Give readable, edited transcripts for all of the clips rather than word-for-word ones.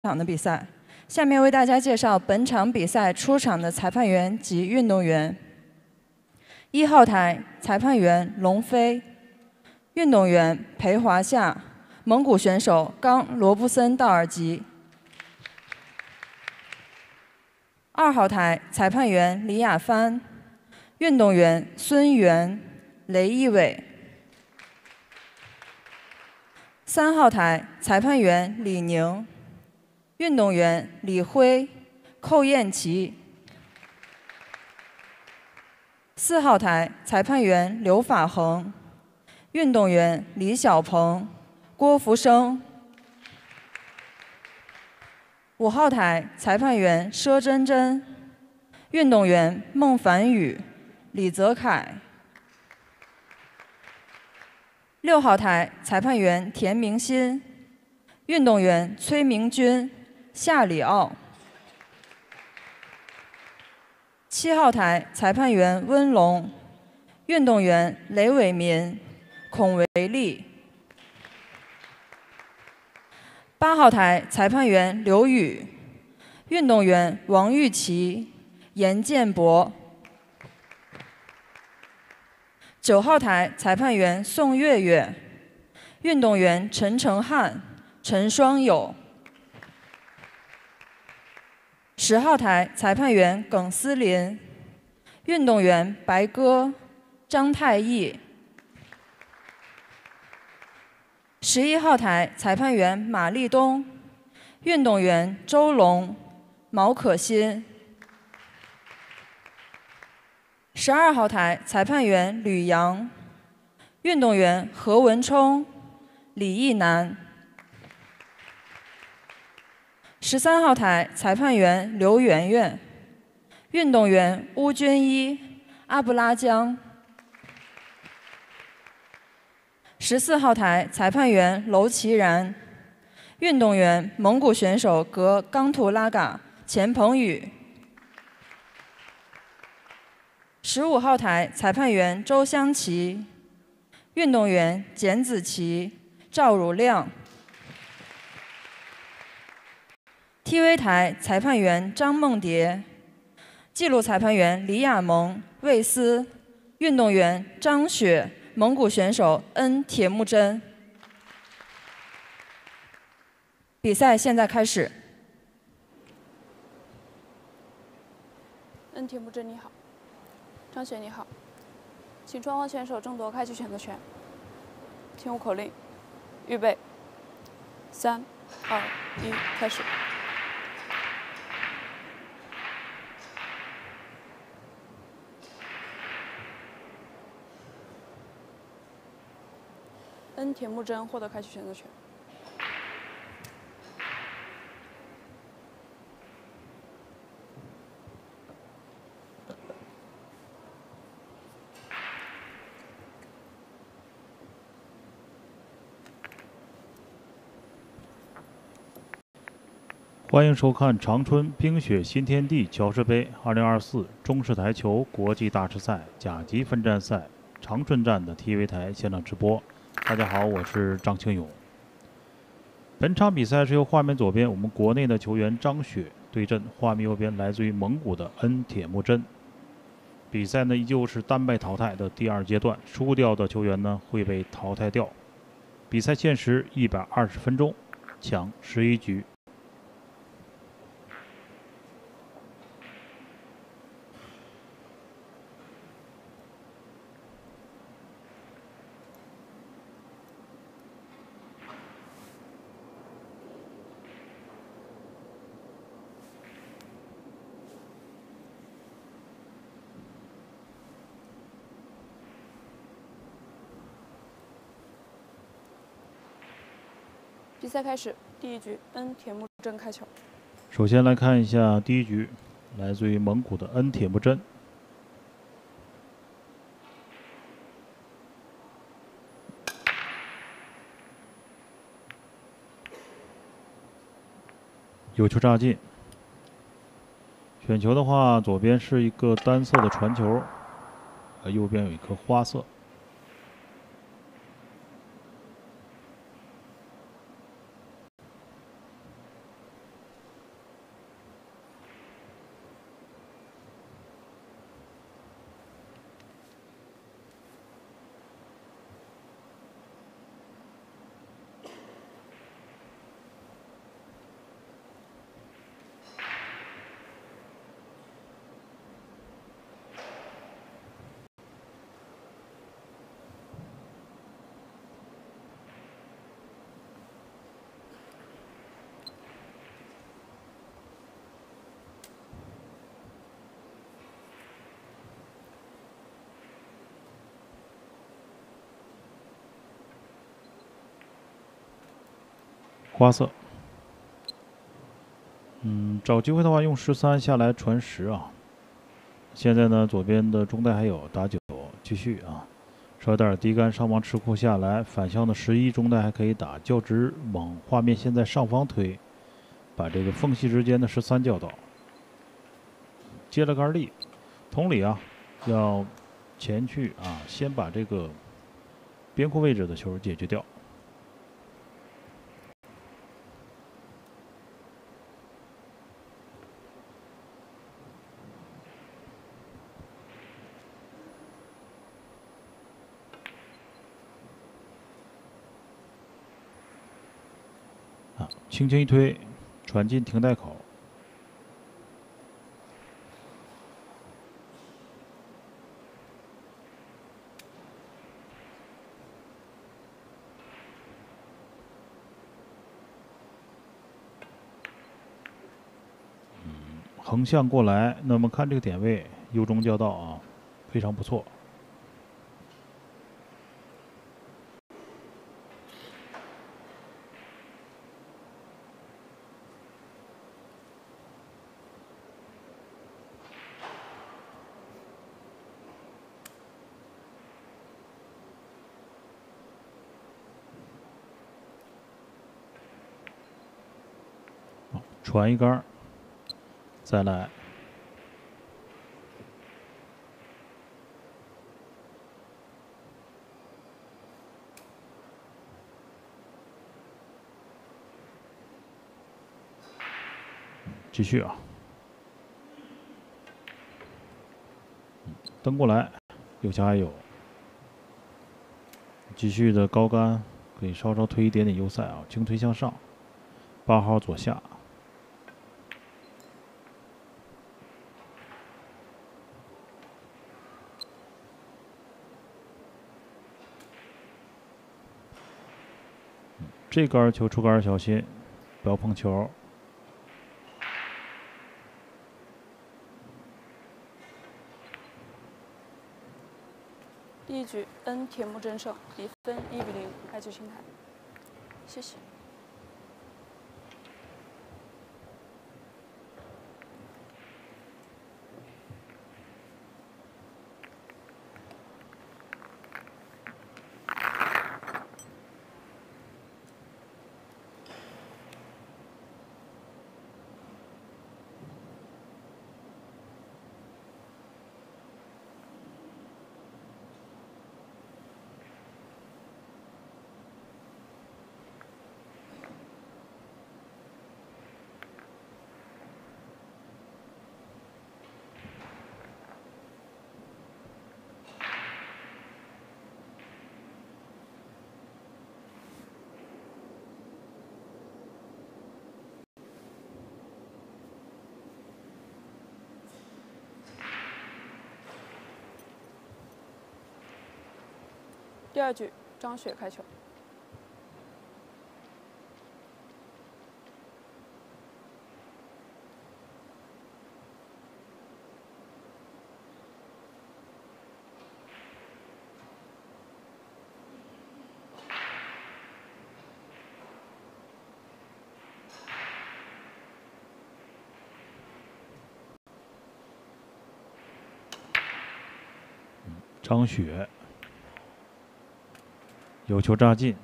场的比赛。下面为大家介绍本场比赛出场的裁判员及运动员。1号台裁判员龙飞，运动员裴华夏，蒙古选手冈罗布森道尔吉。2号台裁判员李亚帆，运动员孙源、雷一伟。3号台裁判员李宁，运动员李辉、寇艳琪。4号台裁判员刘法恒，运动员李小鹏、郭福生。5号台裁判员佘真真，运动员孟凡宇、李泽楷。6号台裁判员田明鑫，运动员崔明军、夏里奥。7号台裁判员温龙，运动员雷伟民、孔维利。8号台裁判员刘宇，运动员王玉琪、严建博。9号台裁判员宋月月，运动员陈成汉、陈双友。10号台裁判员耿思林，运动员白鸽、张太义。11号台裁判员马立东，运动员周龙、毛可欣。12号台裁判员吕阳，运动员何文冲、李义南。13号台裁判员刘媛媛，运动员乌军一、阿布拉江。14号台裁判员娄其然，运动员蒙古选手格冈图拉嘎、钱鹏宇。15号台裁判员周湘琪，运动员简子琪、赵汝亮。TV 台裁判员张梦蝶，记录裁判员李亚萌、魏思，运动员张雪，蒙古选手恩铁木真。比赛现在开始。 恩铁木真你好，张雪你好，请双方选手争夺开局选择权。听我口令，预备，3、2、1，开始。恩铁木真获得开局选择权。 欢迎收看长春冰雪新天地乔氏杯2024中式台球国际大师赛甲级分站赛长春站的 TV 台现场直播。大家好，我是张庆勇。本场比赛是由画面左边我们国内的球员张雪对阵画面右边来自于蒙古的恩铁木真。比赛呢依旧是单败淘汰的第2阶段，输掉的球员呢会被淘汰掉。比赛限时120分钟，抢11局。 比赛开始，第1局，恩铁木真开球。 首先来看一下第1局，来自于蒙古的恩铁木真。有球炸进。选球的话，左边是一个单色的传球，右边有一颗花色。 花色。找机会的话用13下来传10啊。现在呢，左边的中带还有打9，继续啊，稍有点低杆上方吃库下来，反向的11中带还可以打，较直往画面现在上方推，把这个缝隙之间的13叫到，接了杆立。同理啊，要前去啊，先把这个边库位置的球解决掉。轻轻一推，传进停带口。横向过来，那么看这个点位，右中交道啊，非常不错。传一杆，再来。继续啊，蹬过来，右下还有，继续的高杆，可以稍稍推一点点右塞啊，轻推向上，8号左下。这杆球出杆小心，不要碰球。 第一局N铁木真胜，比分1比0，爱球清台。谢谢。第二局张雪开球。 张雪有球扎进，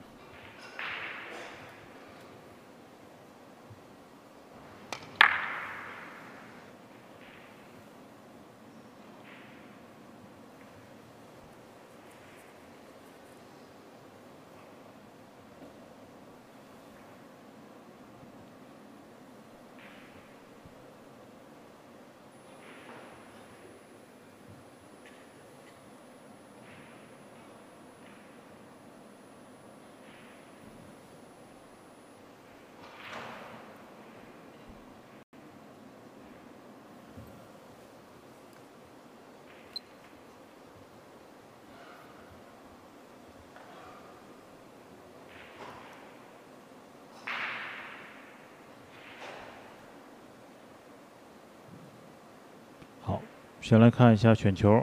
好，先来看一下选球。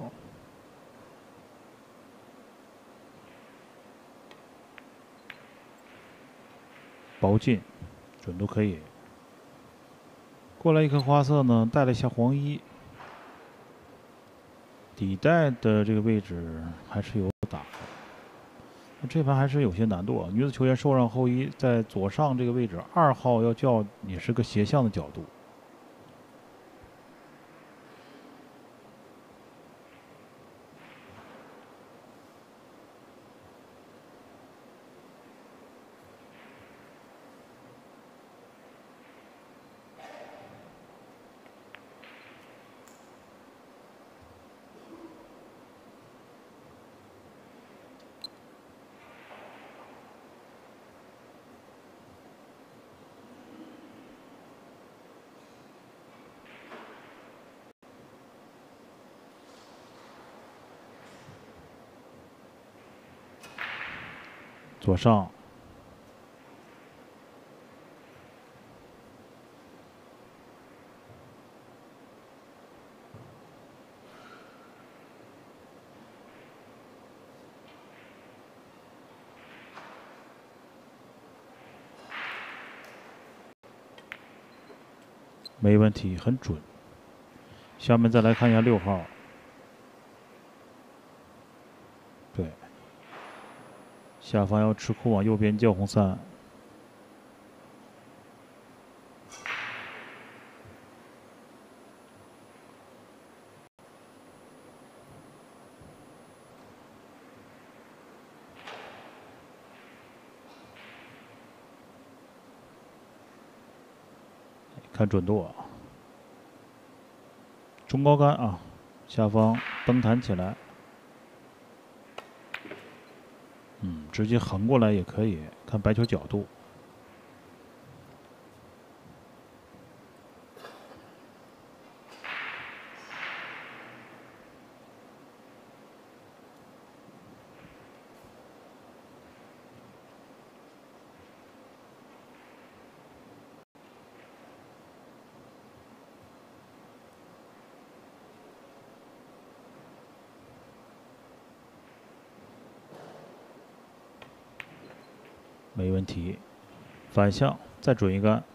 薄进， 准度可以。过来一颗花色呢，带了一下黄衣，底带的这个位置还是有打的。那这盘还是有些难度啊。女子球员受让后一，在左上这个位置，2号要叫也是个斜向的角度。左上，没问题，很准。下面再来看一下6号，对，下方要吃库往右边叫红3。看准度，中高杆啊，下方蹬弹起来，直接横过来也可以，看白球角度。没问题，反向再准一杆。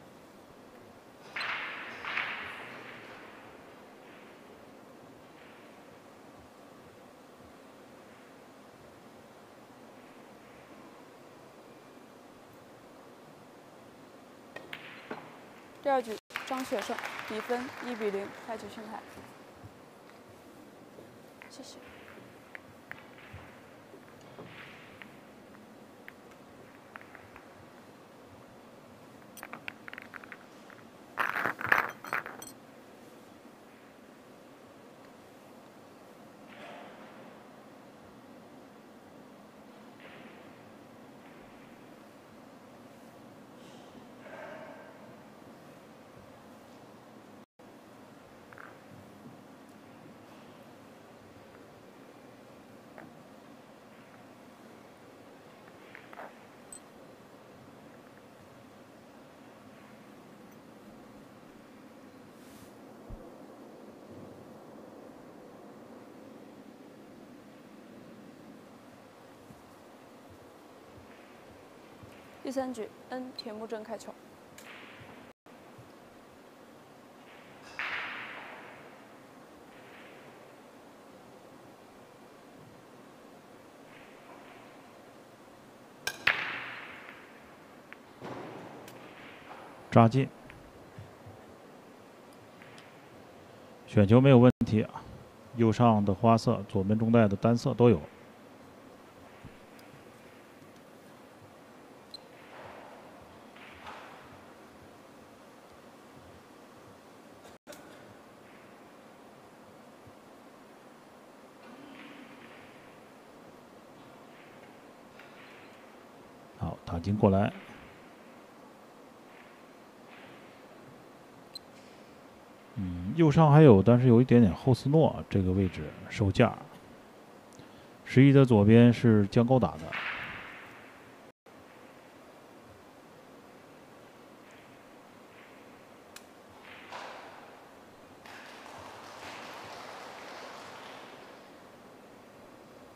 第2局张雪胜，比分1-0，开局训台。谢谢。第3局，田木正开球。 扎进，选球没有问题啊。右上的花色，左边中带的单色都有。好，打进过来。右上还有，但是有一点点后斯诺这个位置受架。11的左边是将钩打的。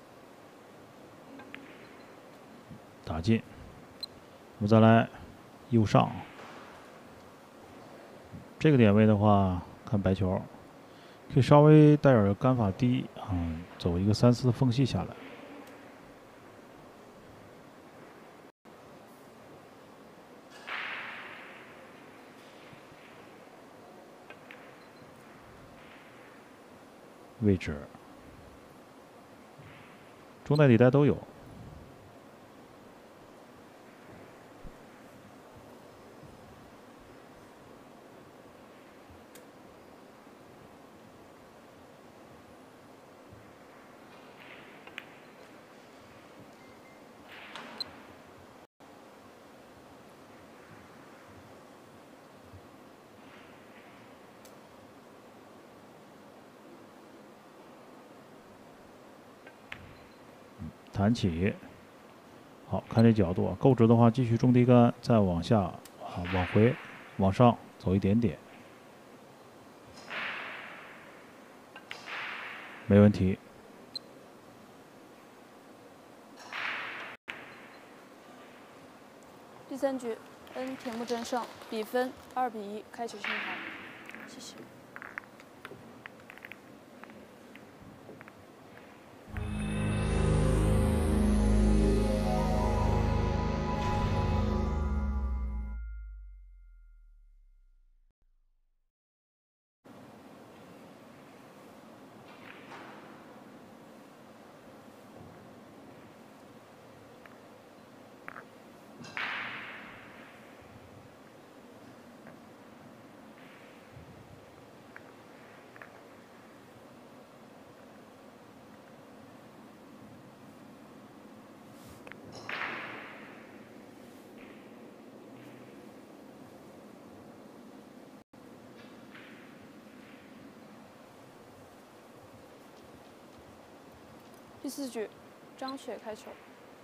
打进，我们再来右上。这个点位的话，看白球，可以稍微带点杆法低啊，走一个3-4的缝隙下来。位置，中带底带都有。弹起，好看这角度啊，够直的话继续中低杆，再往下啊，往回，往上走一点点，没问题。 第3局，N 铁木真胜，比分2-1，开始清台。谢谢。第4局，张雪开球。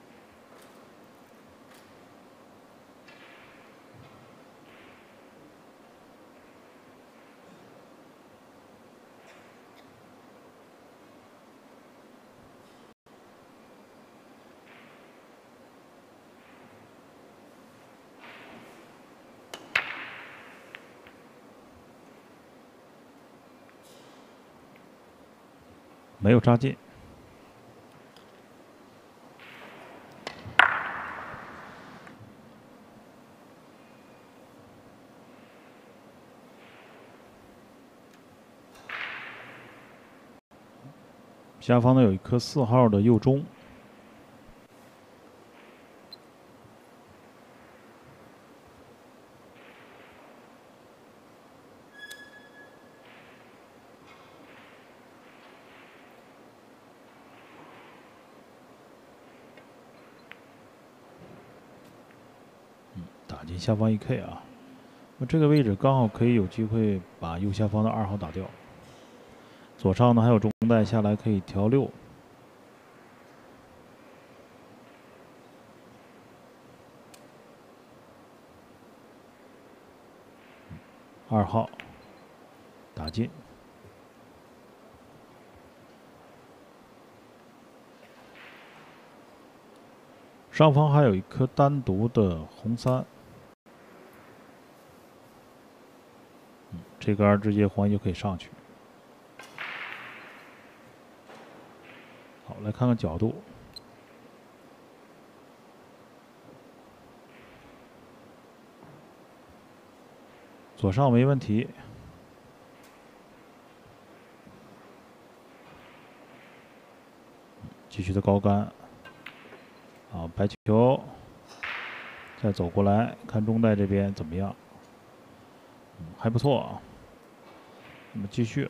没有扎进。下方呢有一颗4号的右中，打进下方1K 啊。那这个位置刚好可以有机会把右下方的2号打掉。左上呢还有中带下来可以调6。2号打进，上方还有一颗单独的红3，这杆直接黄一就可以上去。好，来看看角度。左上没问题，继续的高杆，好白球，再走过来看中带这边怎么样？还不错啊。那么继续，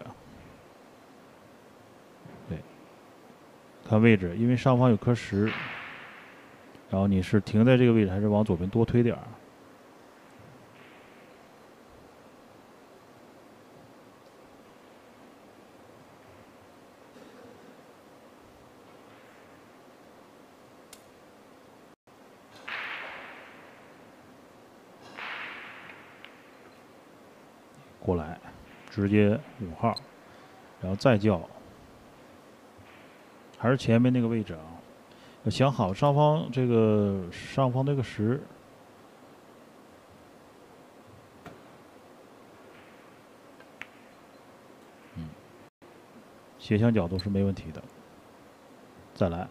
对，看位置，因为上方有颗10，然后你是停在这个位置，还是往左边多推点儿？过来，直接5号，然后再叫，还是前面那个位置啊。要想好上方这个10， 斜向角度是没问题的。再来，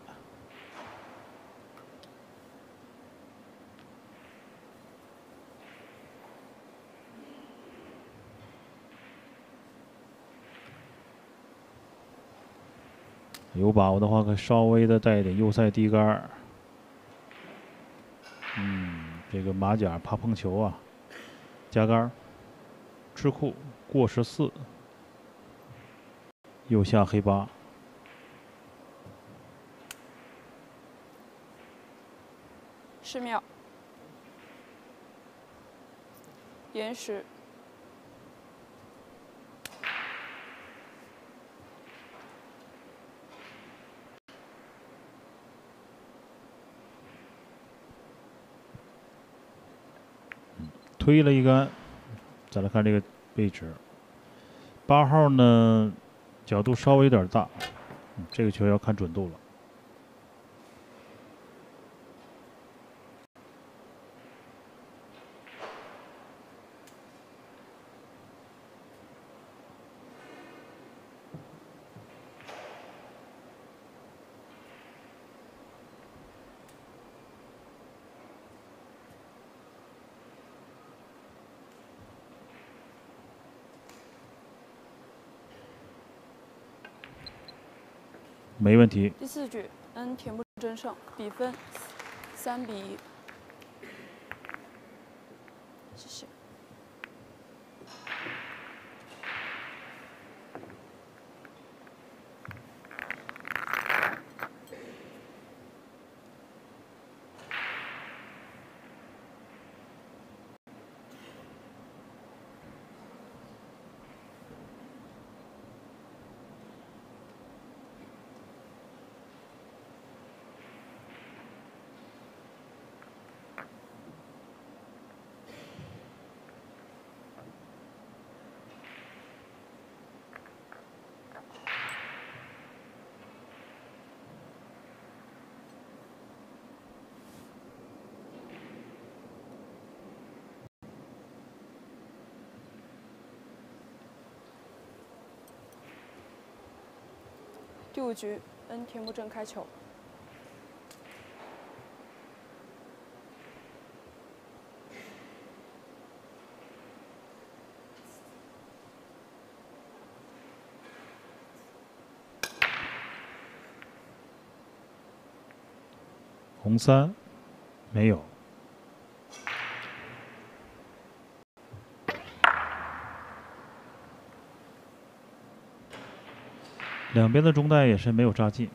有把握的话，可以稍微的带一点右塞低杆儿。这个马甲怕碰球啊，加杆儿，吃库过14，右下黑8。 10秒，延时。 推了一杆，再来看这个位置。8号呢，角度稍微有点大，这个球要看准度了。没问题。 第4局，N 田木真胜，比分3比1。谢谢。第5局，N 田木正开球。 红3，没有。两边的中带也是没有扎进。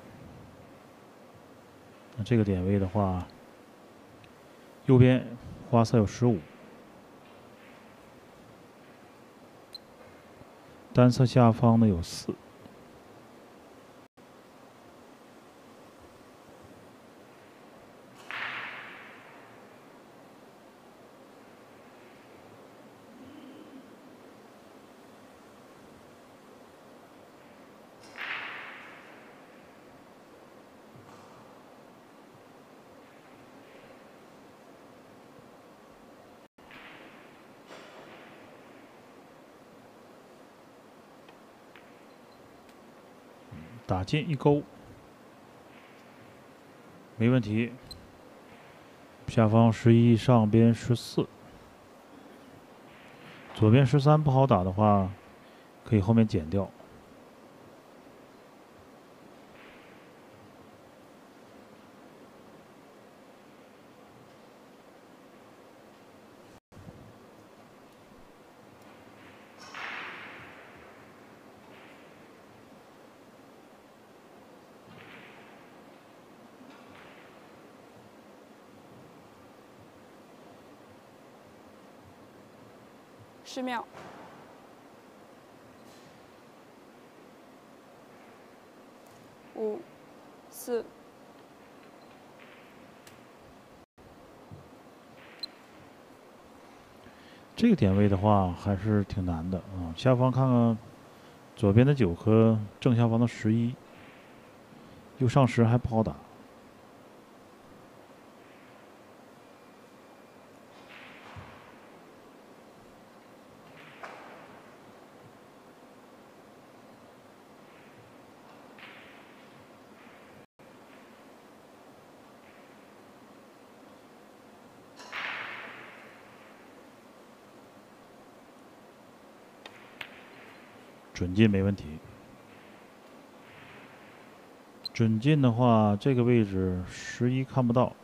那这个点位的话，右边花色有15，单色下方呢有4。打进一勾，没问题。下方11，上边14，左边13不好打的话，可以后面减掉。 10秒。5、4。 这个点位的话还是挺难的啊。下方看看，左边的9颗，正下方的11，右上10还不好打。 准进没问题。准进的话，这个位置11看不到。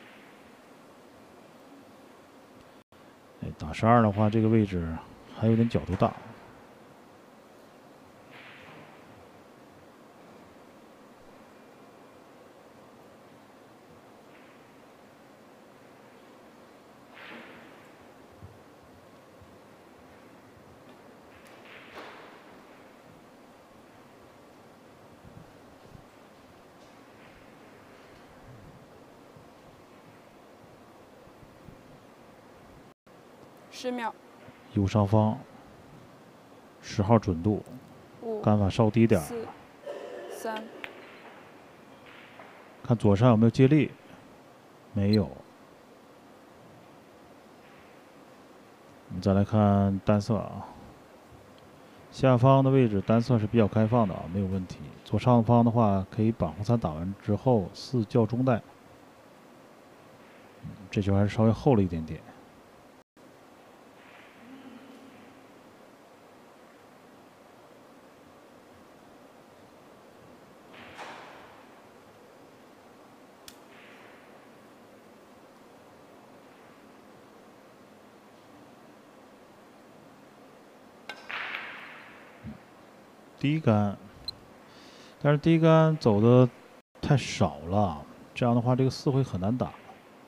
哎，打12的话，这个位置还有点角度大。 10秒。 右上方10号准度， 5、 杆法稍低点。 4、3。 看左上有没有接力，没有。我们再来看单色啊，下方的位置单色是比较开放的啊，没有问题。左上方的话，可以把红3打完之后4叫中带，这球还是稍微厚了一点点。低杆，但是低杆走的太少了，这样的话这个4会很难打。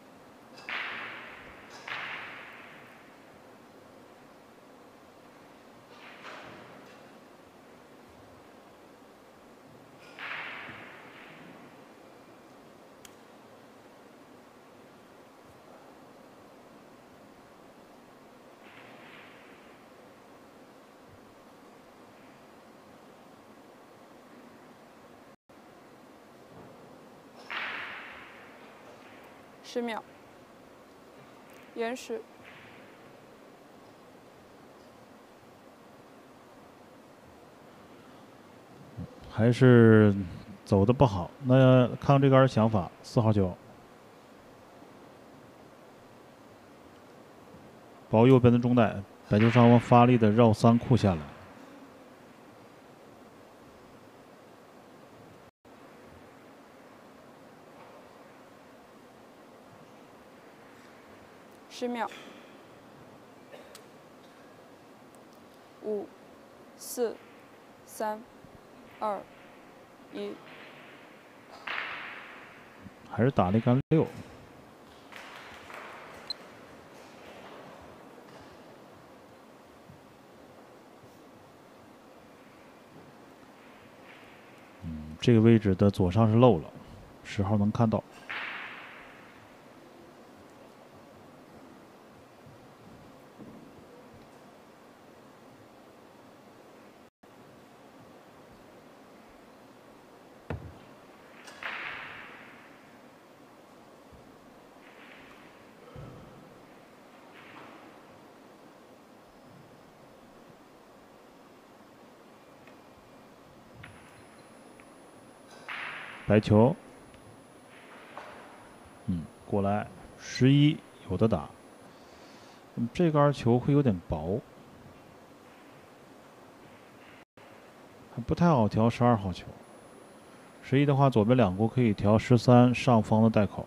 10秒。延时。 还是走的不好。那看看这杆想法，4号球，保右边的中带，白球上方发力的绕3库下来。 10秒。5、4、3、2、1。 还是打那杆6。这个位置的左上是漏了，10号能看到。白球，过来11有的打。这杆球会有点薄，还不太好调12号球。11的话，左边2库可以调13上方的带口。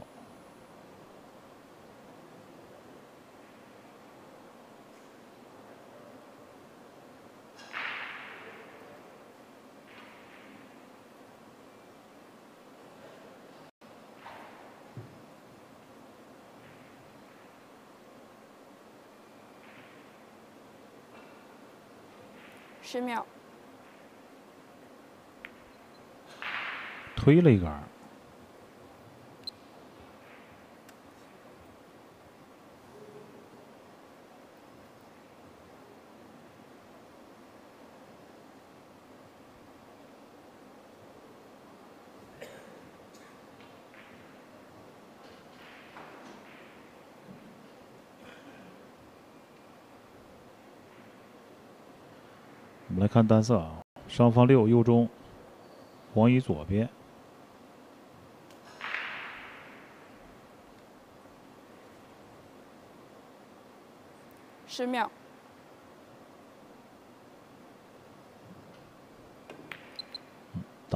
10秒。 推了一杆。我们来看单色啊，上方6右中，黄乙左边。 10秒。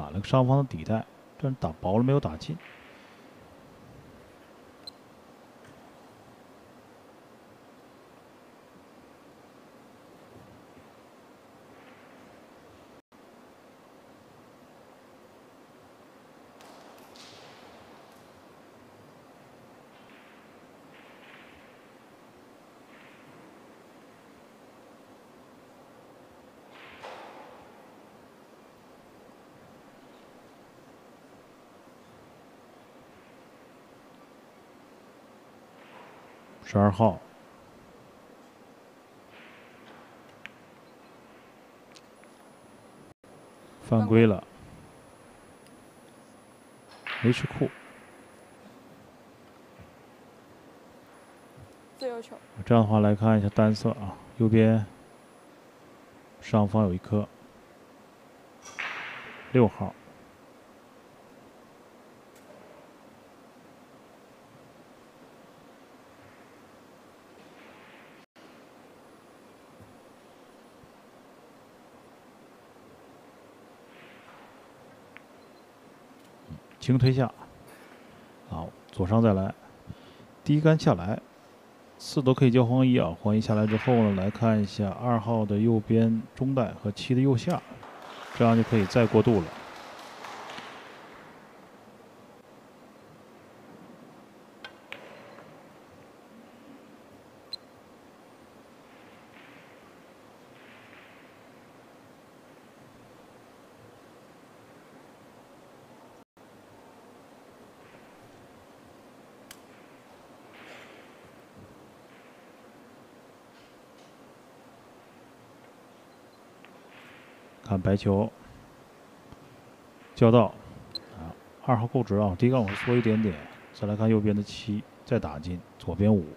打了个上方的底带，但是打薄了没有打进。12号，犯规了，没吃库。 自由球。 这样的话来看一下单色啊，右边上方有一颗6号。轻推下，好，左上再来，第一杆下来，4都可以交黄1啊。黄1下来之后呢，来看一下2号的右边中带和7的右下，这样就可以再过渡了。看白球，交到啊，2号够直啊，第一杆往后缩一点点，再来看右边的7，再打进左边5。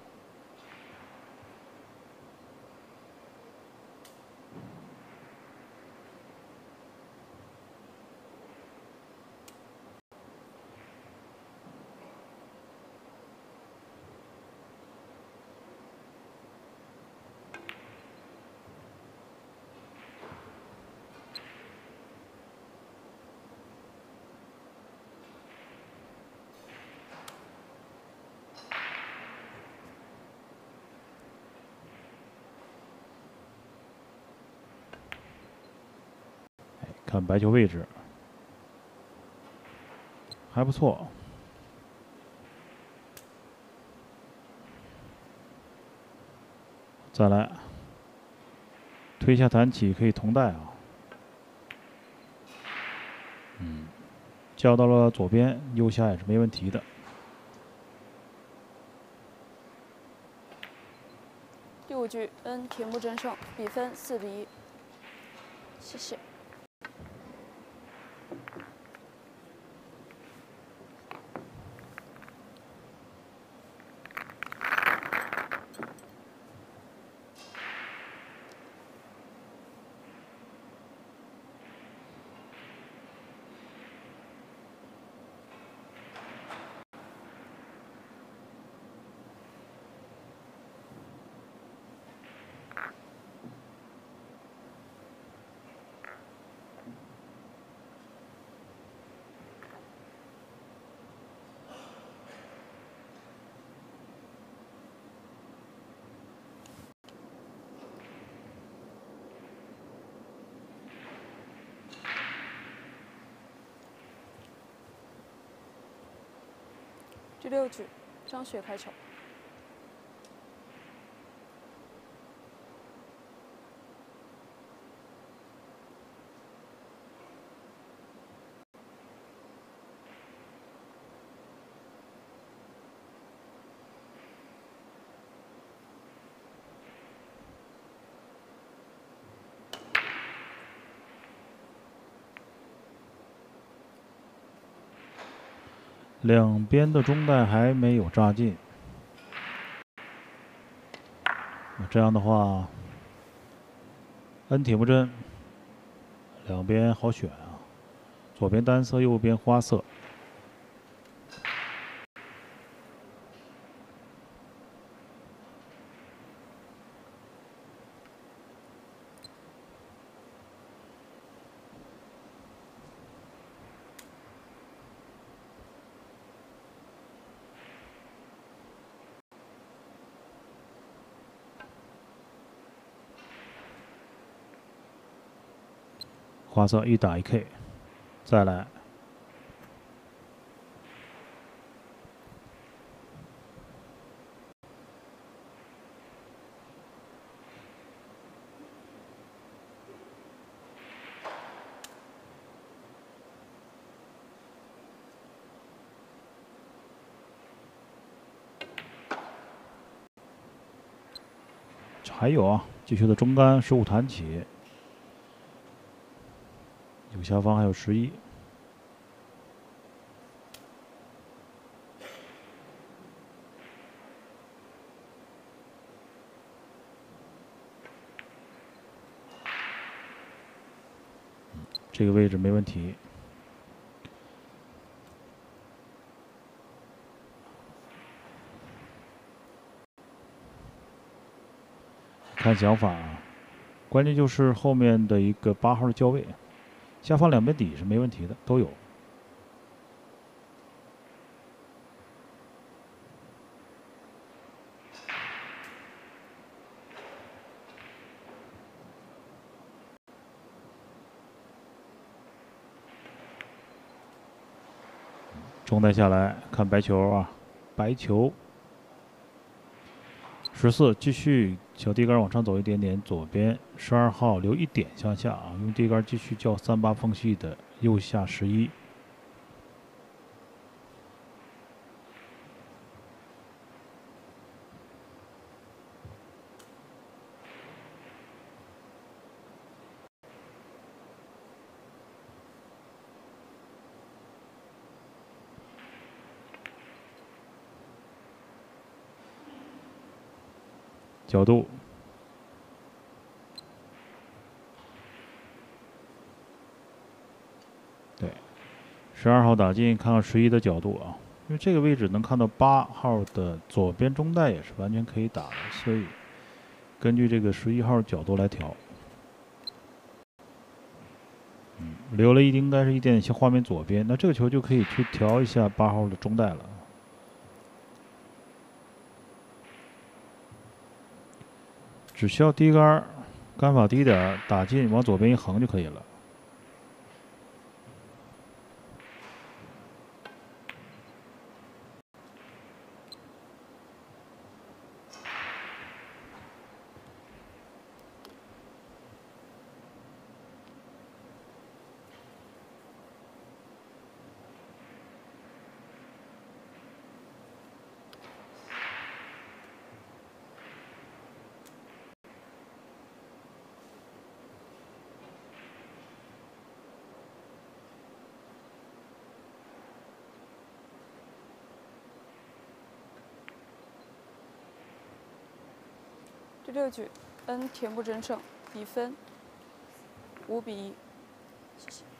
看白球位置，还不错。再来，推下弹起可以同带啊。交到了左边，右下也是没问题的。 第5局，N 铁木真胜，比分4比1。谢谢。第6局，张雪开球。 两边的中带还没有扎进，这样的话，N 铁木真两边好选啊，左边单色，右边花色。 花色一打一 K， 再来。还有啊，继续的中杆15弹起，右下方还有11。这个位置没问题。看想法，关键就是后面的一个8号的校位，下方两边底是没问题的，都有。中带下来看白球啊，白球。14继续小低杆往上走一点点，左边12号留一点向下啊，用低杆继续叫38缝隙的右下11。角度，对，12号打进，看看11的角度啊，因为这个位置能看到8号的左边中带也是完全可以打的，所以根据这个11号角度来调。留了应该是一点向画面左边，那这个球就可以去调一下8号的中带了。只需要低杆，杆法低点，打进往左边一横就可以了。 第6局，N 田步争胜，比分5比1。谢谢。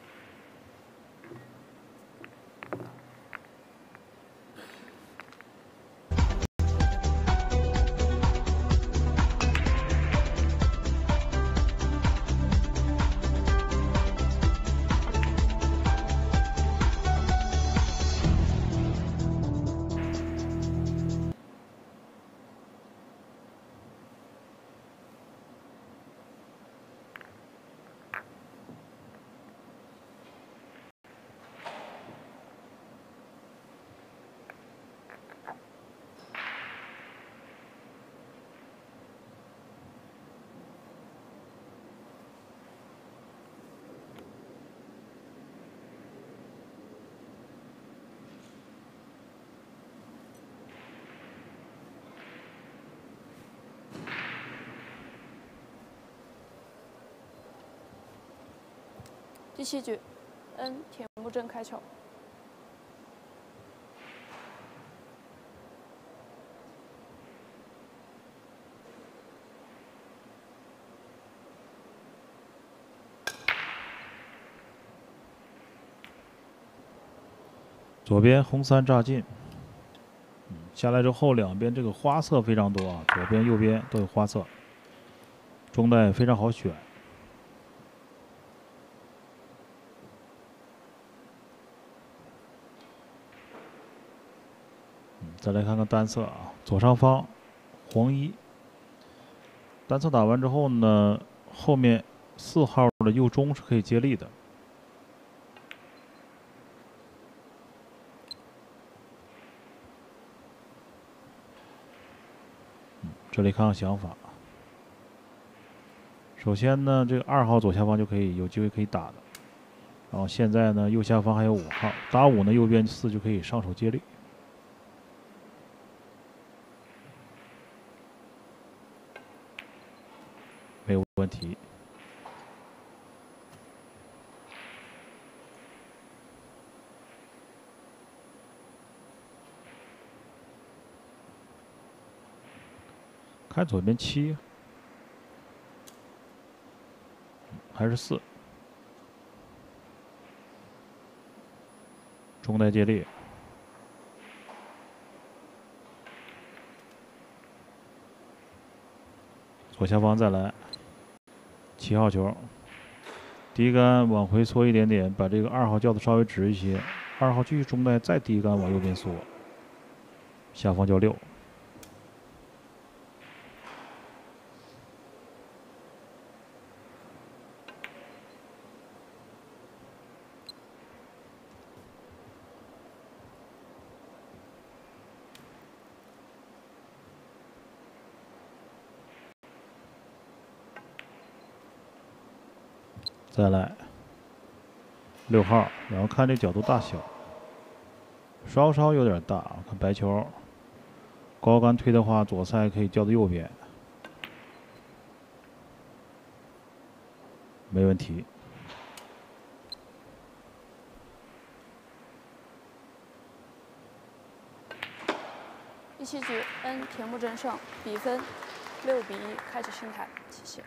第7局，N 田步正开球。 左边红3炸进，下来之后两边这个花色非常多啊，左边右边都有花色，中带非常好选。再来看看单色啊，左上方黄1，单色打完之后呢，后面 4号的右中是可以接力的。这里看看想法。首先呢，这个2号左下方就可以有机会可以打的。然后现在呢，右下方还有5号，打5呢，右边4就可以上手接力。没有问题。看左边7，还是4，中带接力，左下方再来7号球，第一杆往回缩一点点，把这个2号叫的稍微直一些，2号继续中带，再第一杆往右边缩，下方叫6。再来6号，然后看这角度大小，稍稍有点大。看白球，高杆推的话，左塞可以叫到右边，没问题。 第7局，N 田木真胜，比分6比1，开始新台，谢谢。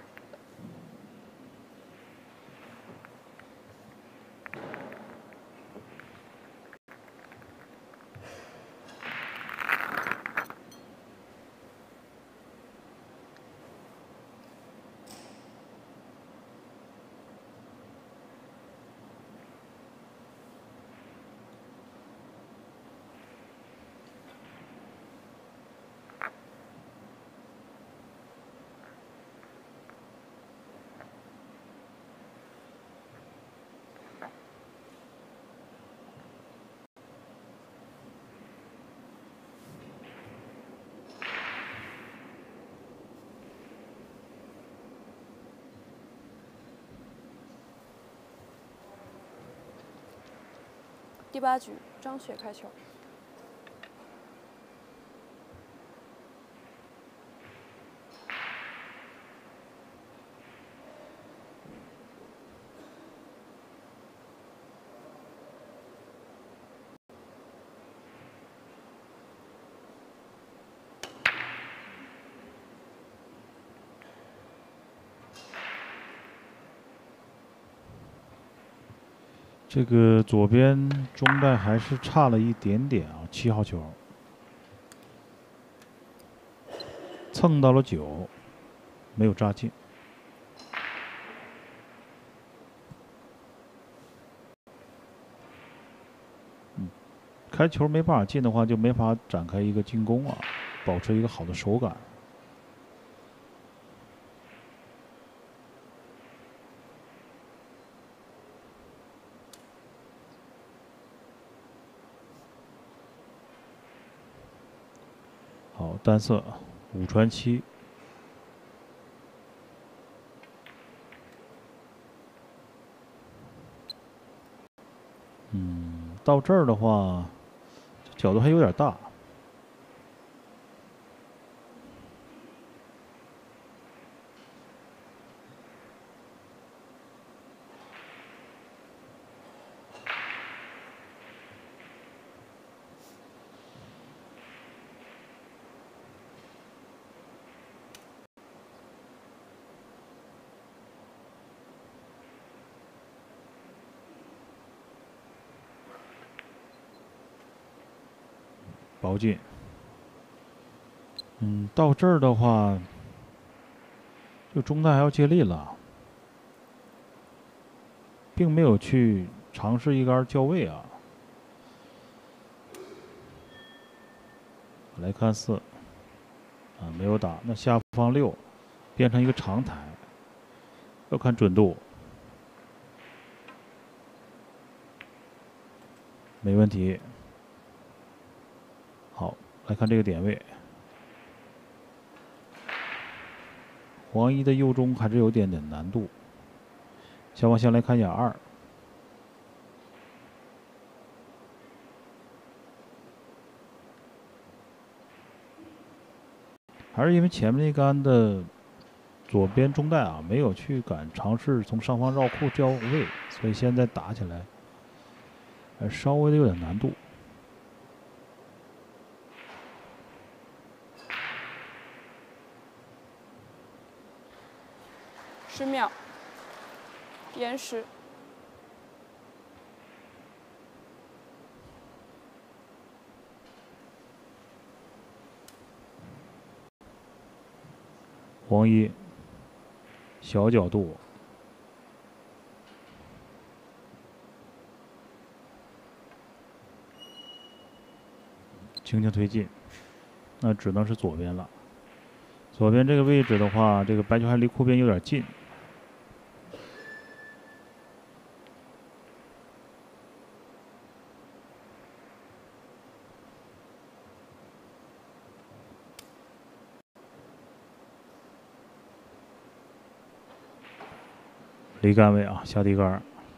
第8局，张雪开球。 这个左边中带还是差了一点点啊，7号球蹭到了9，没有扎进。开球没办法进的话，就没法展开一个进攻啊，保持一个好的手感。好，单色5传7。到这儿的话，角度还有点大。薄进，到这儿的话，就中带还要接力了，并没有去尝试一杆校位啊。来看4，没有打，那下方6变成一个长台。 要看准度。没问题。好，来看这个点位。黄一的右中还是有点点难度。下方先来看一下2。还是因为前面那杆的左边中带啊，没有去敢尝试从上方绕库交位，所以现在打起来，稍微的有点难度。 10秒，延时。 黄一，小角度，轻轻推进，那只能是左边了。左边这个位置的话，这个白球还离库边有点近。离杆位啊，下底杆。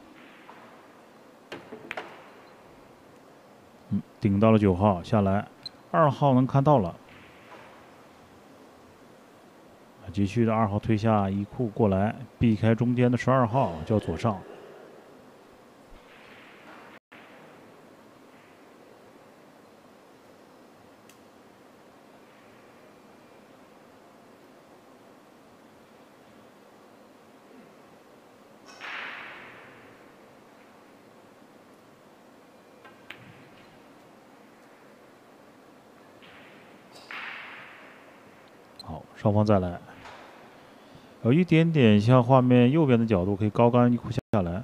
顶到了9号，下来2号能看到了。继续的2号推下一库过来，避开中间的12号，叫左上。好，双方再来。有一点点像画面右边的角度，可以高杆一库下来。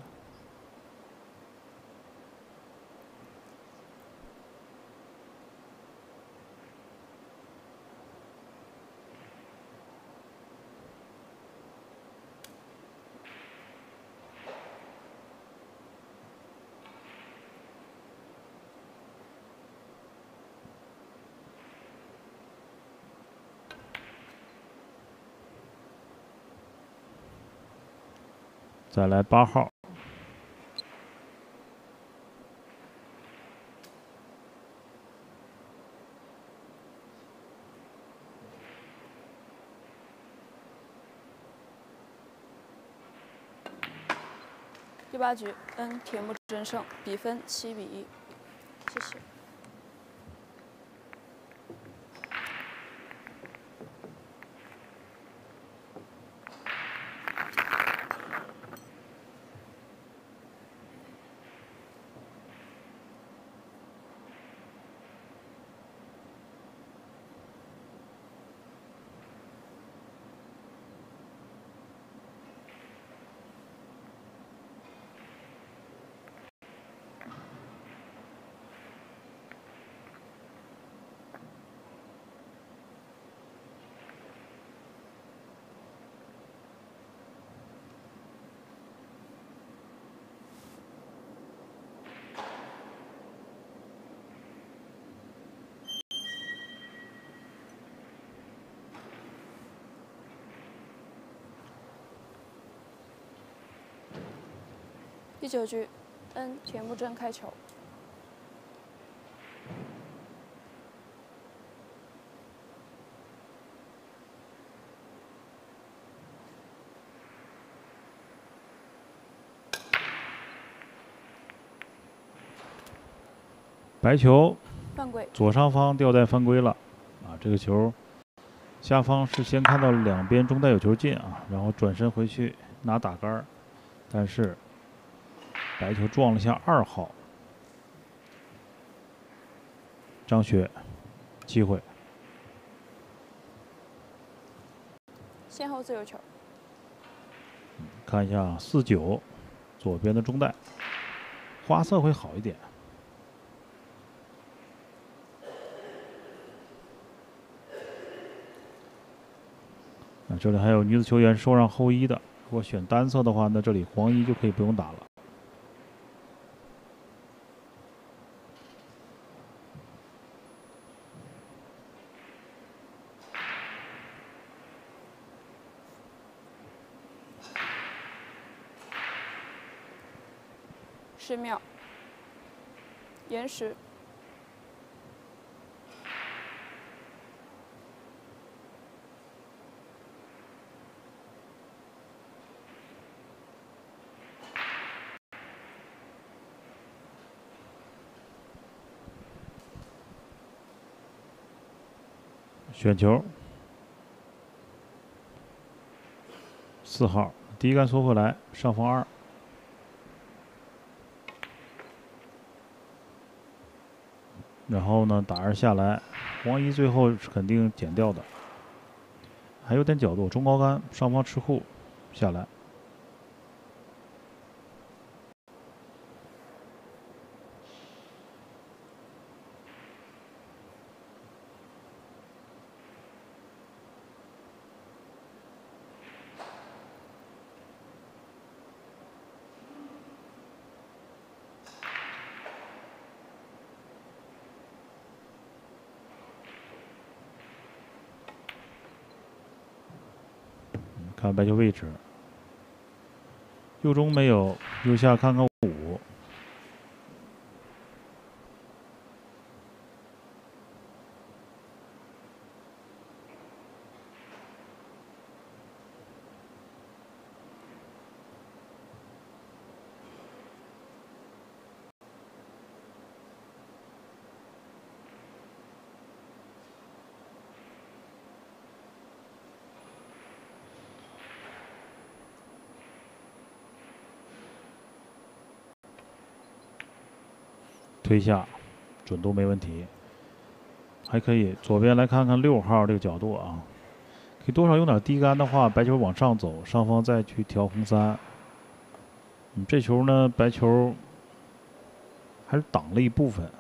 再来8号， 第8局，N 铁木真胜，比分7比1。谢谢。第9局，N 铁木真开球。 白球， 犯规。 左上方吊带犯规了，啊，这个球下方是先看到两边中带有球进啊，然后转身回去拿打杆，但是白球撞了下2号，张雪，机会， 先后自由球。 看一下4-9，左边的中带，花色会好一点。这里还有女子球员受让后1的， 如果选单色的话，那这里黄衣就可以不用打了。 10秒，延时。 选球，4号第一杆缩回来，上方2。然后呢，打2下来，黄衣最后是肯定减掉的，还有点角度，中高杆上方吃库下来。看白球位置，右中没有，右下看看5。推下，准度没问题，还可以。左边来看看6号这个角度啊，可以多少用点低杆的话，白球往上走，上方再去调红3。这球呢，白球还是挡了一部分。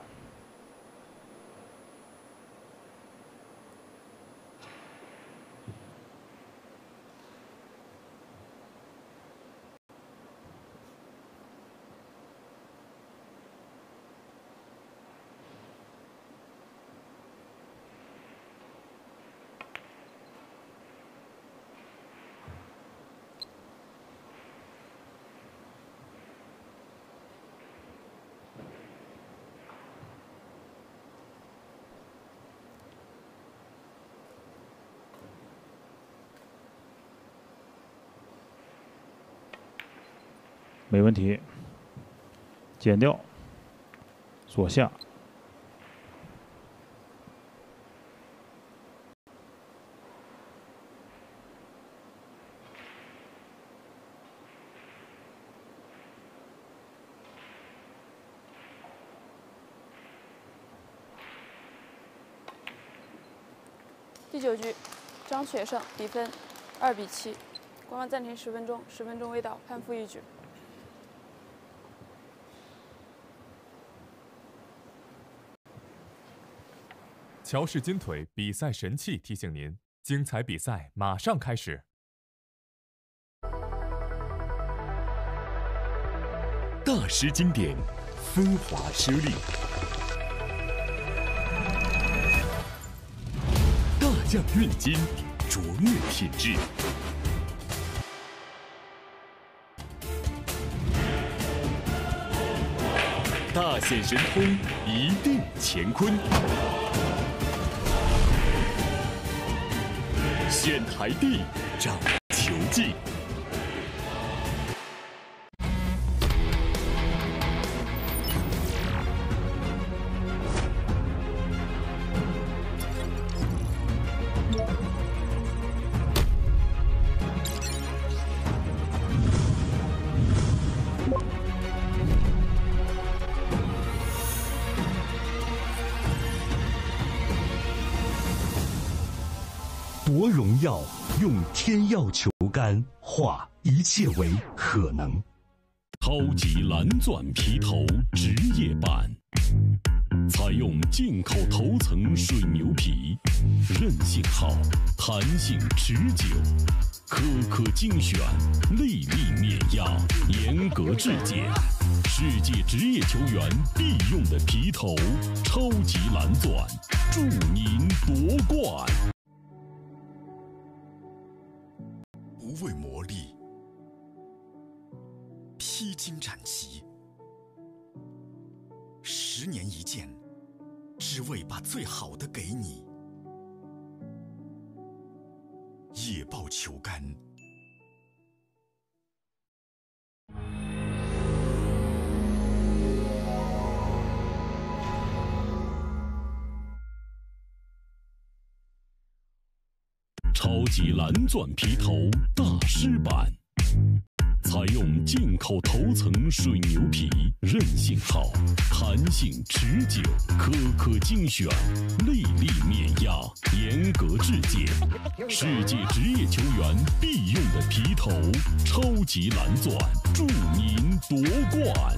没问题，减掉，锁下。 第9局，张雪胜，比分2比7。官方暂停10分钟，10分钟未到，判负1局。 乔氏金腿比赛神器提醒您，精彩比赛马上开始。 大师经典，风华奢丽；大将运金，卓越品质；大显神通，一定乾坤。选台地，找球技。夺荣耀，用天耀球杆化一切为可能。超级蓝钻皮头职业版，采用进口头层水牛皮，韧性好，弹性持久， 苛刻精选，粒粒碾压，严格质检。世界职业球员必用的皮头，超级蓝钻，祝您夺冠！ 不畏磨砺，披荆斩棘，10年一见，只为把最好的给你。野豹球杆。 超级蓝钻皮头大师版，采用进口头层水牛皮，韧性好，弹性持久，苛刻精选，粒粒碾压，严格质检。世界职业球员必用的皮头，超级蓝钻，祝您夺冠！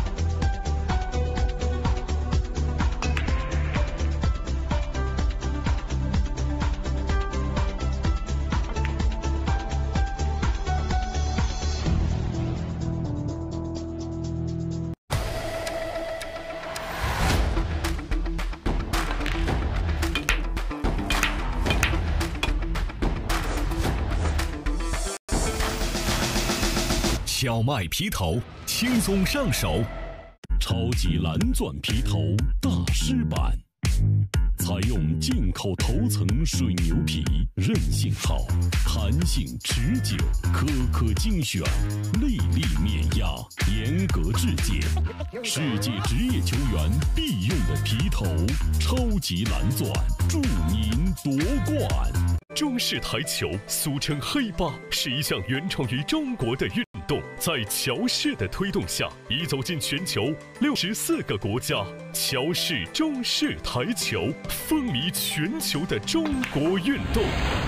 小麦皮头轻松上手，超级蓝钻皮头大师版，采用进口头层水牛皮，韧性好，弹性持久，苛刻精选，粒粒碾压，严格质检。世界职业球员必用的皮头，超级蓝钻，祝您夺冠！ 中式台球，俗称黑八，是一项原创于中国的运动，在乔氏的推动下，已走进全球64个国家。乔氏中式台球，风靡全球的中国运动。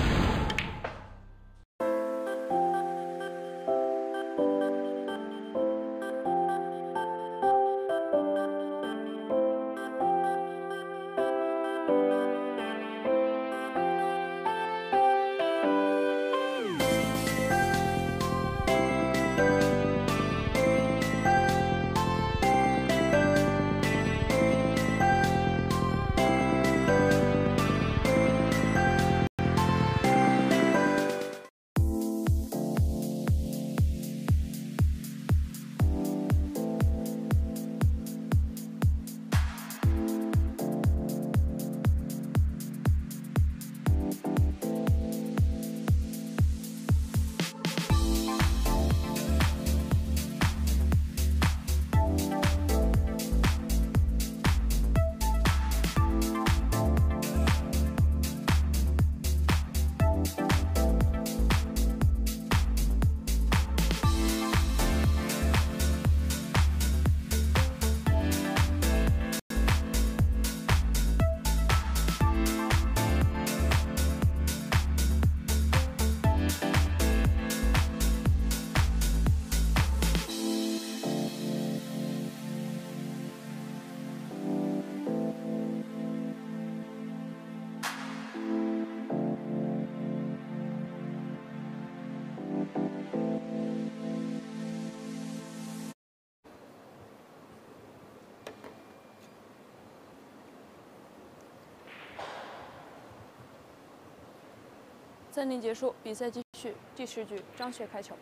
暂停结束，比赛继续。第10局，张雪开球。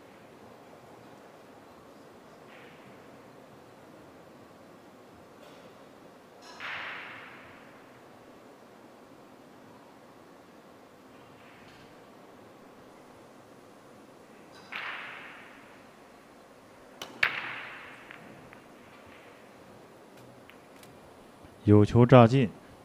有球炸进。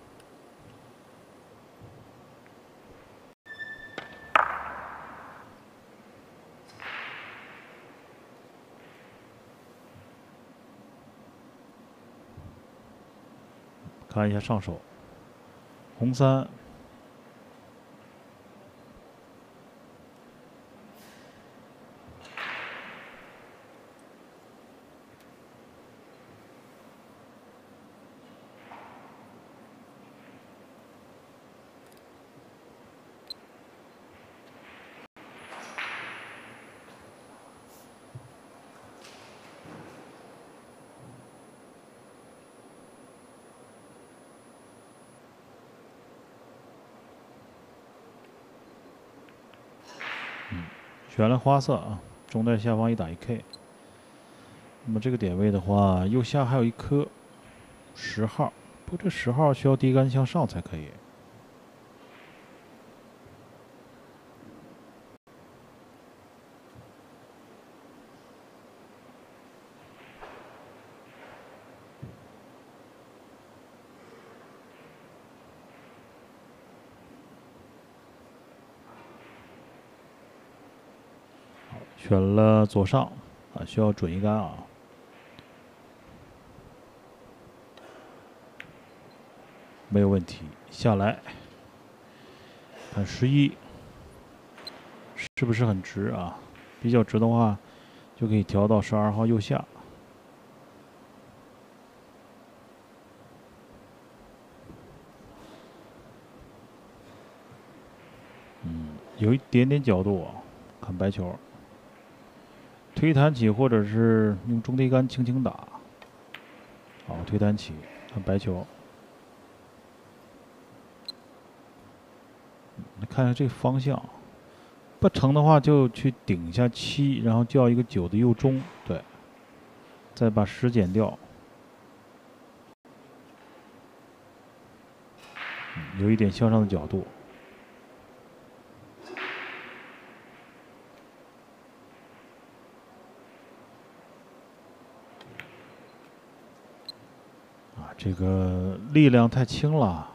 看一下上手，红3。 选了花色啊，中带下方一打一 K。那么这个点位的话，右下还有一颗10号，不过这10号需要低杆向上才可以。选了左上啊，需要准一杆啊。没有问题，下来看11，是不是很直啊？比较直的话，就可以调到12号右下。有一点点角度啊，看白球。推弹起，或者是用中低杆轻轻打。好，推弹起，看白球。看看这个方向，不成的话就去顶一下7，然后叫一个9的右中，对，再把10减掉。有一点向上的角度。这个力量太轻了。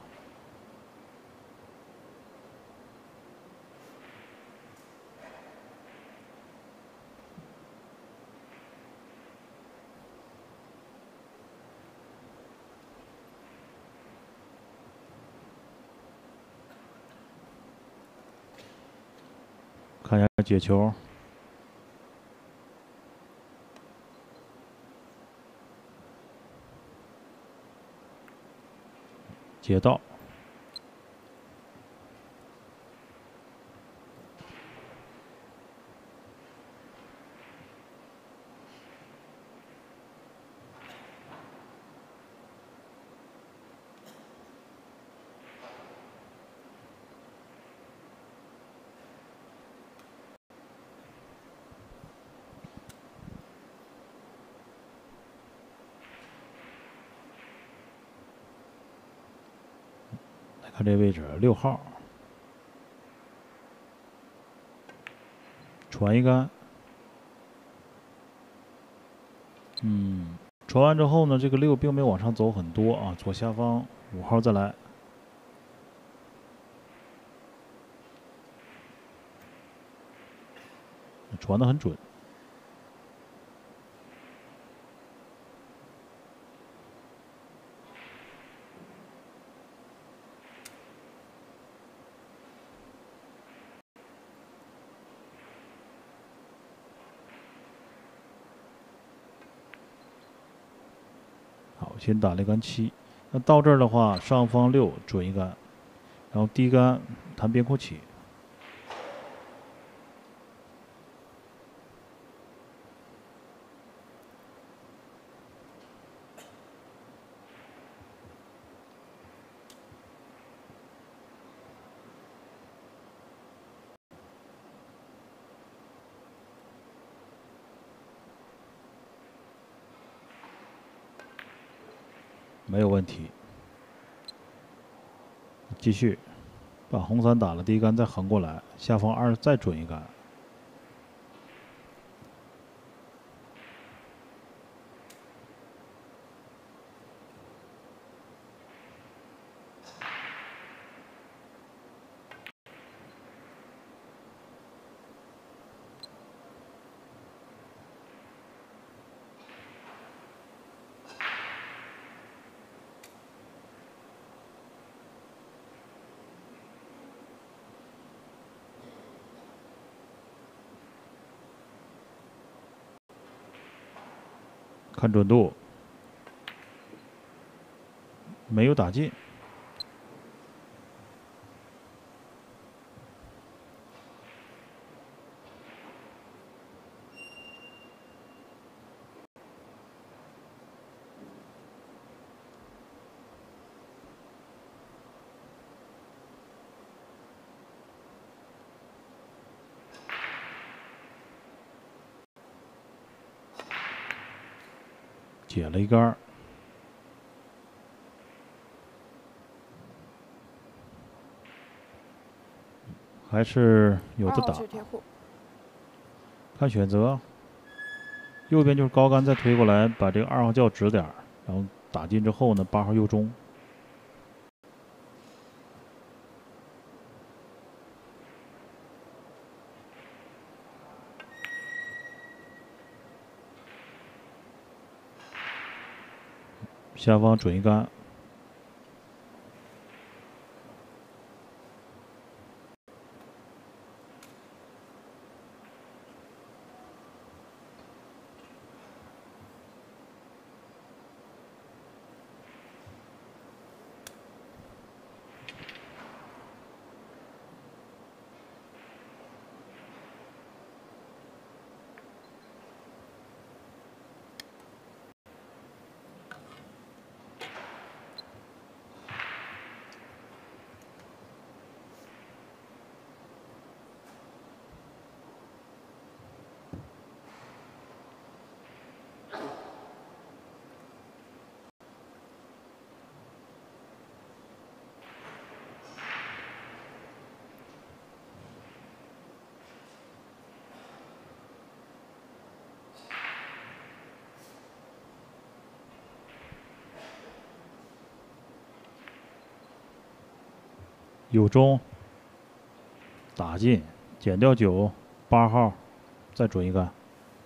看一下解球。解到，看这位置6号，传一杆。传完之后呢，这个6并没有往上走很多啊，左下方5号再来。传得很准。好，先打了一杆7，那到这儿的话，上方6准一杆，然后低杆弹边空起。没有问题，继续把红3打了低杆，再横过来，下方2再准一杆。看准度，没有打进。 解了一杆，还是有的打。看选择，右边就是高杆再推过来，把这个2号叫直点，然后打进之后呢，8号右中。下方准一杆。右中，打进，减掉9， 8号，再准一杆。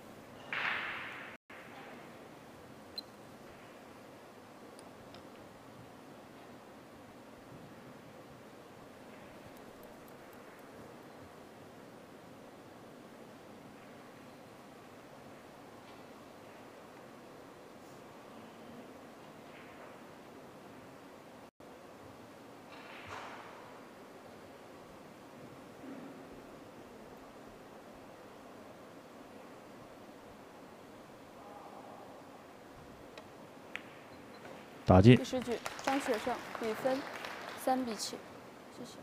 打进。 第10局，张雪胜，比分3比7，谢谢。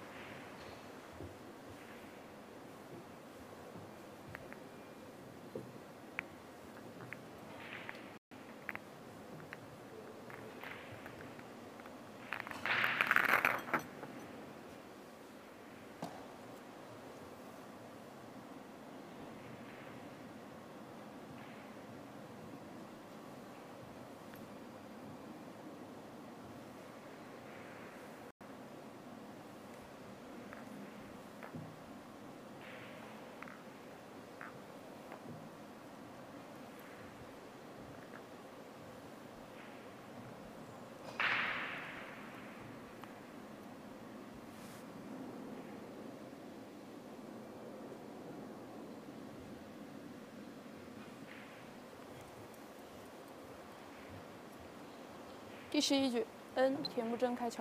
第11局，N 田木真开球。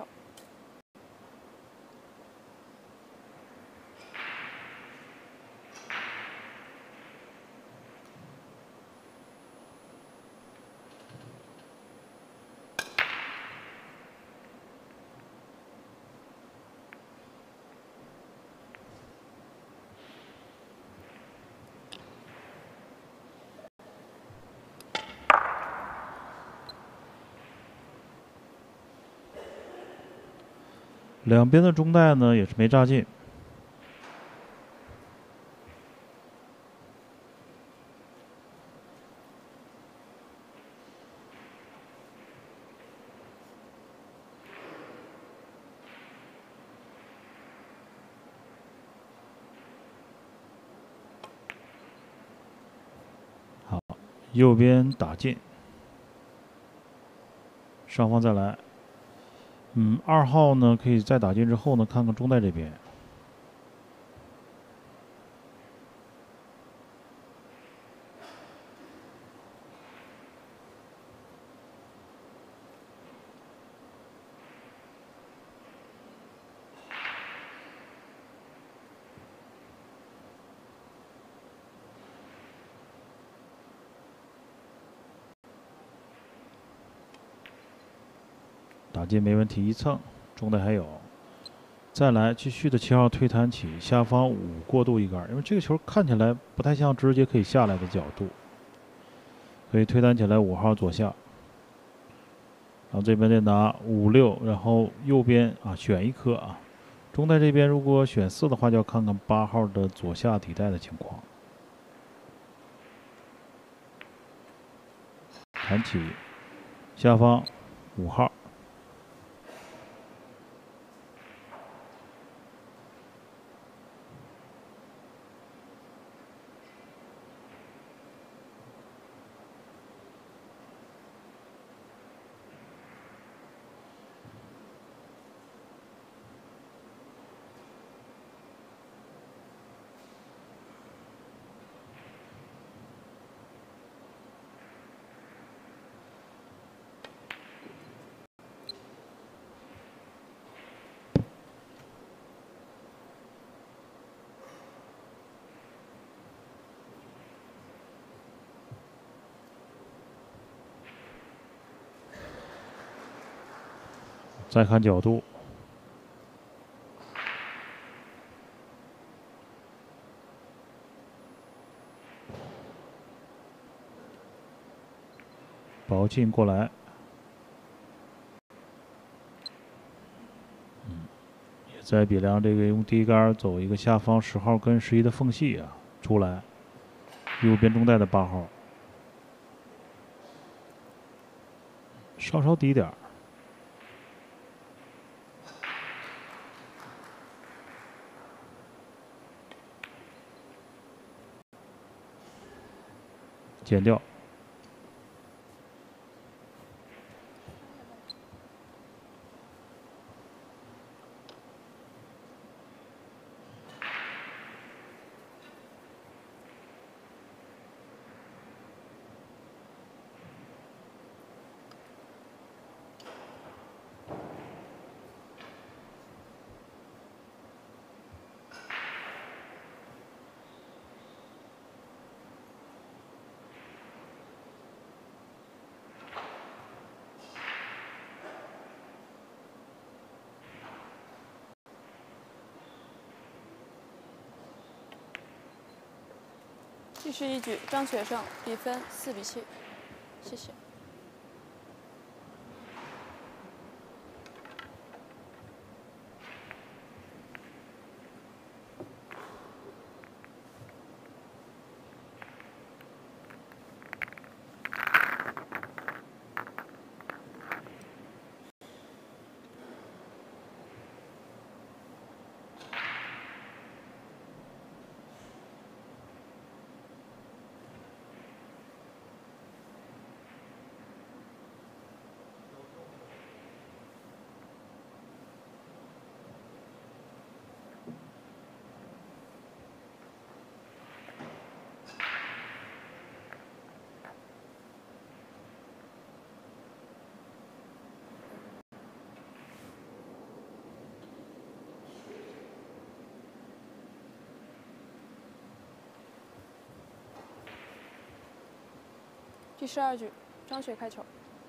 两边的中带呢也是没炸进。好，右边打进，上方再来。2号呢可以再打进之后呢，看看中带这边。打进没问题，一蹭，中带还有，再来继续的7号推弹起，下方5过渡一杆，因为这个球看起来不太像直接可以下来的角度， 可以推单起来5号左下，然后这边再拿5、6，然后右边啊选一颗啊。中台这边如果选4的话，就要看看8号的左下底带的情况。弹起，下方5号。 再看角度，薄进过来，也在比量这个用低杆走一个下方10号跟11的缝隙啊出来，右边中带的8号，稍稍低点儿。 剪掉， 第11局，张雪胜，比分4比7。谢谢。第12局，张雪开球。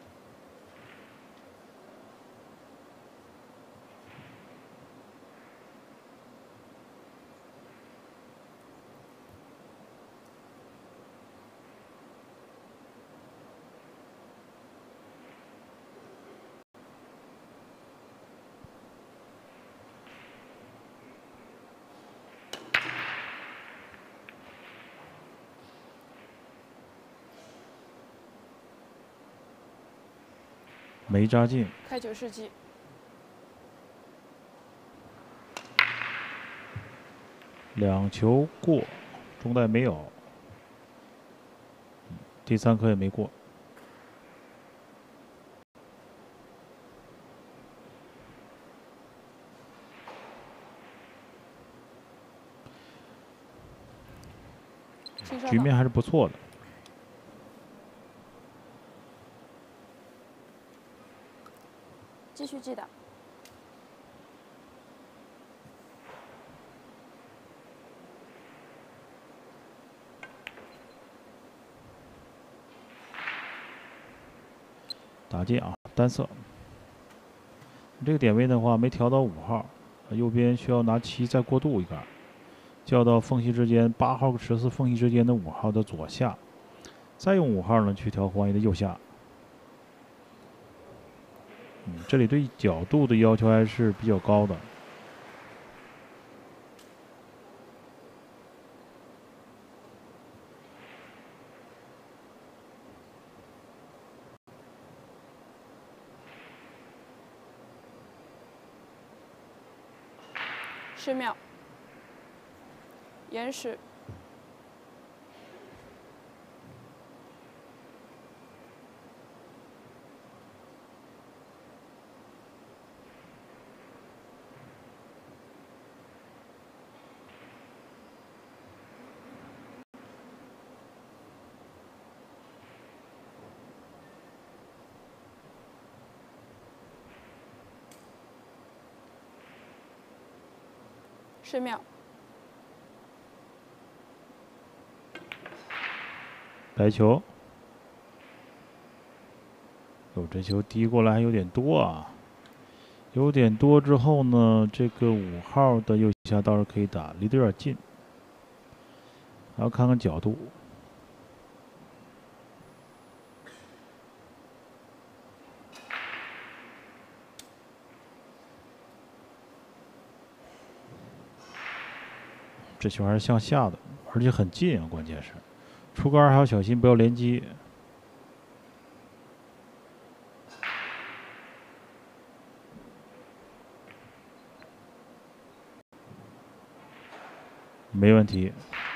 没扎进， 开球世纪。 2球过，中带没有，第3颗也没过。局面还是不错的。 继续击打。 打进啊，单色。这个点位的话没调到5号，右边需要拿7再过渡一杆，叫到缝隙之间8号和14缝隙之间的5号的左下， 再用5号呢去调黄衣的右下。这里对角度的要求还是比较高的。 10秒，延时。10秒， 白球，这球滴过来还有点多啊，有点多之后呢，这个5号的右下倒是可以打，离得有点近，还要看看角度。这球还是向下的，而且很近啊，关键是出杆还要小心不要连击。没问题。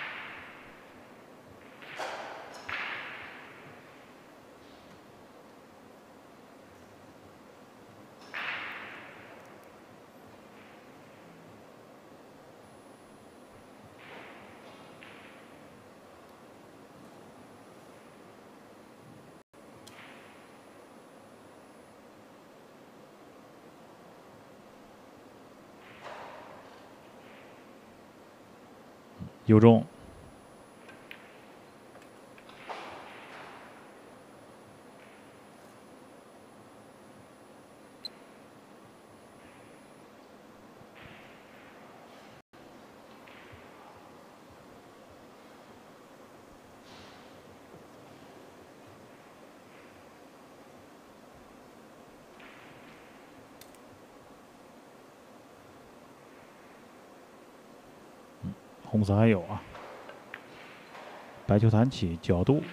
有中，红色还有啊。白球弹起，角度，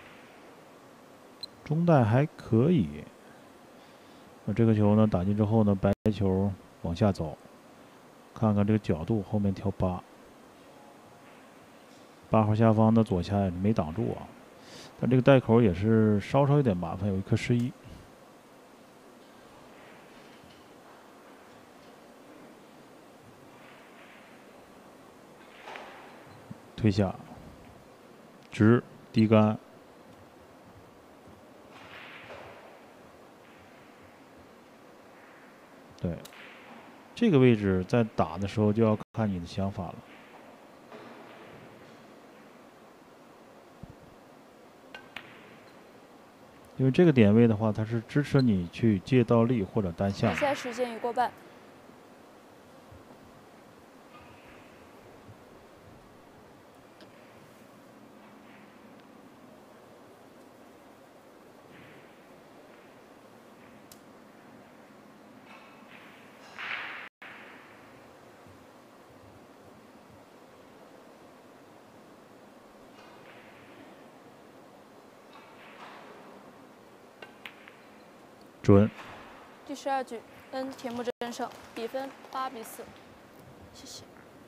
中带还可以。那这个球呢，打进之后呢，白球往下走，看看这个角度，后面调8。8号下方的左下也没挡住啊，但这个带口也是稍稍有点麻烦，有一颗11。推下，直低杆，对，这个位置在打的时候就要看你的想法了。因为这个点位的话，它是支持你去借倒立或者单向。 比赛时间已过半。 准。 第12局，N 铁木真胜，比分8比4。谢谢。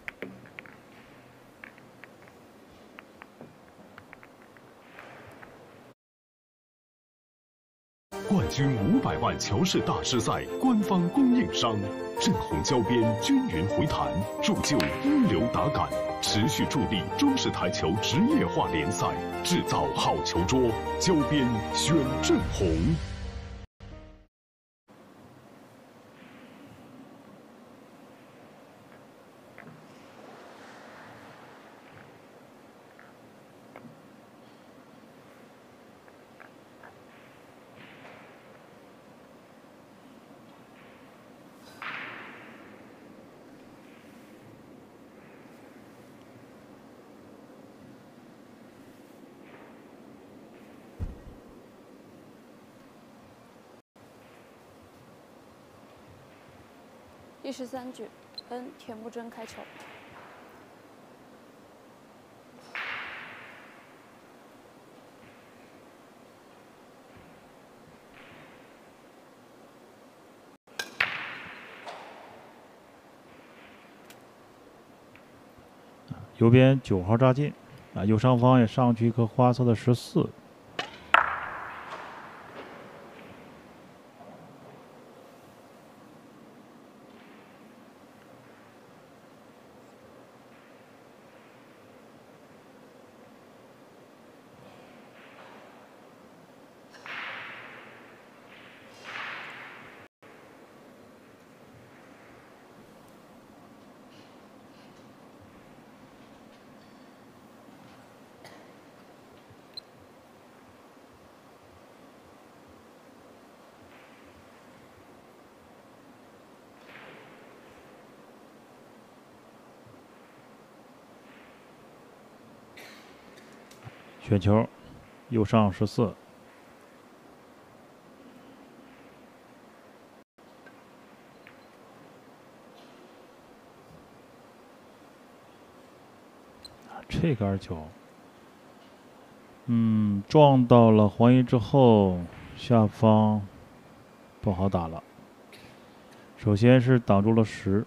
冠军500万乔氏大师赛官方供应商，正红胶边均匀回弹，铸就一流打感，持续助力中式台球职业化联赛，制造好球桌，胶边选正红。 第13局，恩田木真开球。 右边9号扎进，右上方也上去一颗花色的14。选球，右上14。这杆球，撞到了黄衣之后，下方不好打了。首先是挡住了10。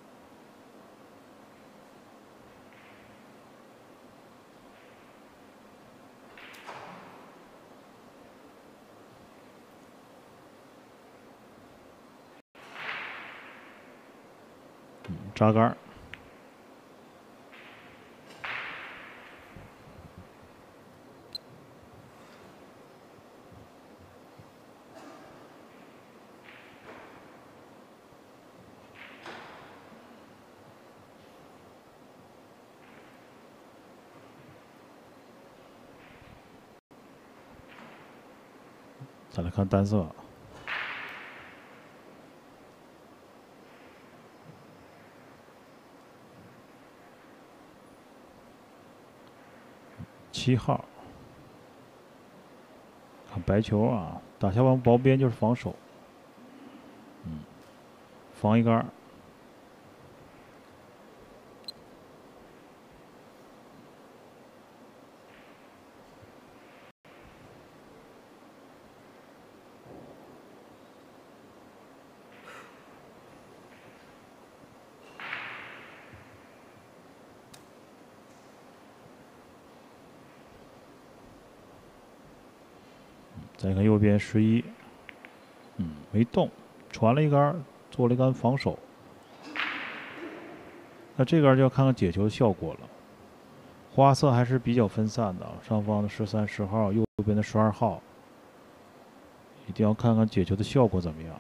扎杆。再来看单色。7号，看白球啊，打下往薄边就是防守，防一杆。再看右边11，没动，传了一杆，做了一杆防守。那这杆就要看看解球的效果了。花色还是比较分散的，上方的13、10号，右边的12号，一定要看看解球的效果怎么样。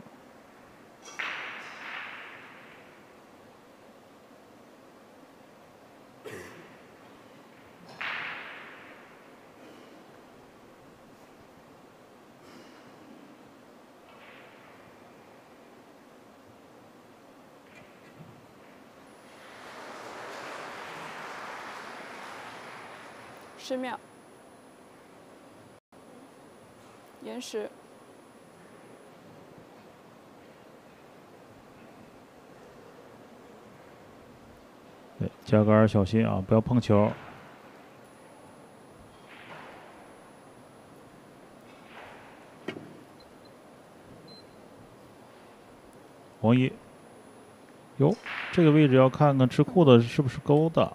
10秒，延时。 对，加杆小心啊，不要碰球。黄衣，哟，这个位置要看看吃库的是不是勾的。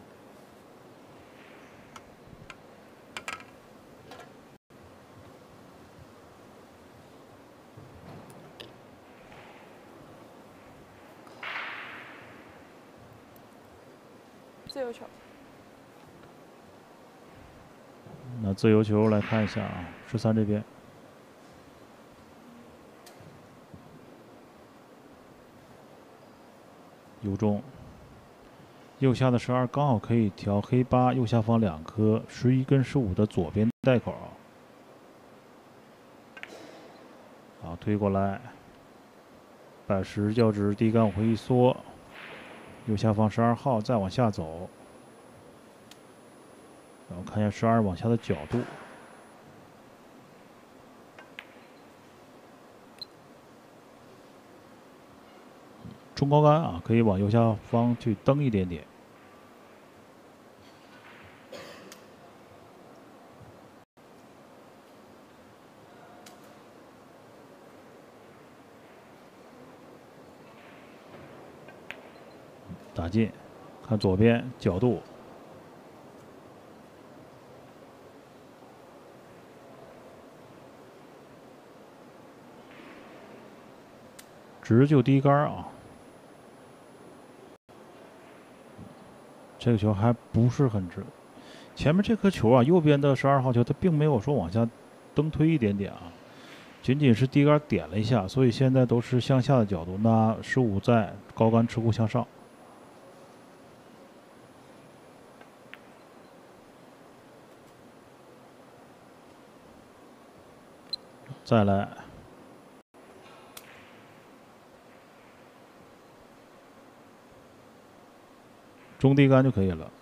自由球。 那自由球来看一下啊，13这边。右中，右下的12刚好可以调黑8，右下方2颗11跟15的左边带口。好，推过来，把10较直，低杆往回一缩，右下方12号再往下走，然后看一下12往下的角度。 中高杆啊，可以往右下方去蹬一点点。打进，看左边角度。 直就低杆啊，这个球还不是很直。前面这颗球啊，右边的12号球，它并没有说往下蹬推一点点啊，仅仅是低杆点了一下，所以现在都是向下的角度。那15在高杆持库向上，再来。 中低杆就可以了。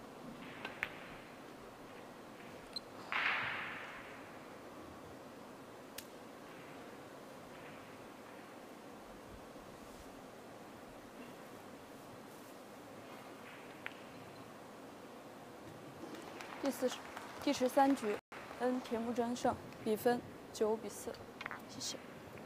第13局，N 田木真胜，比分9比4。谢谢。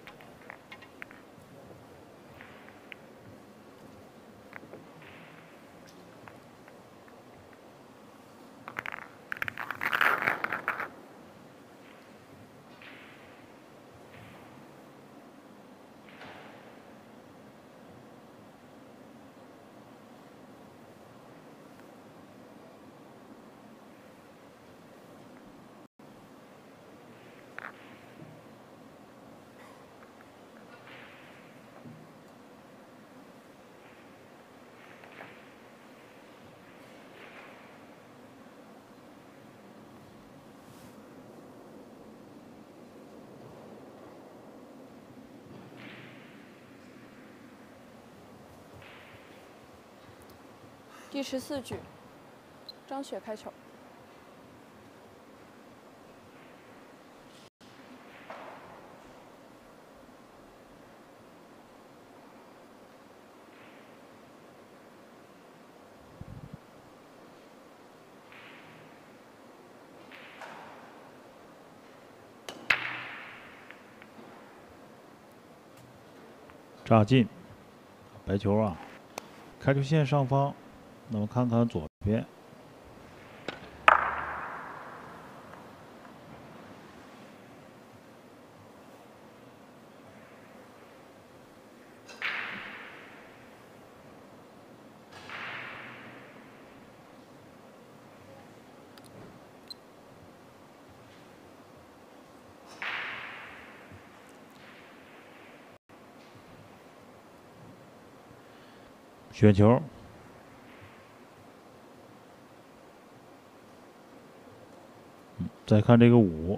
第14局，张雪开球。 炸进，白球啊，开球线上方。 那么看看左边，选球。 再看这个5，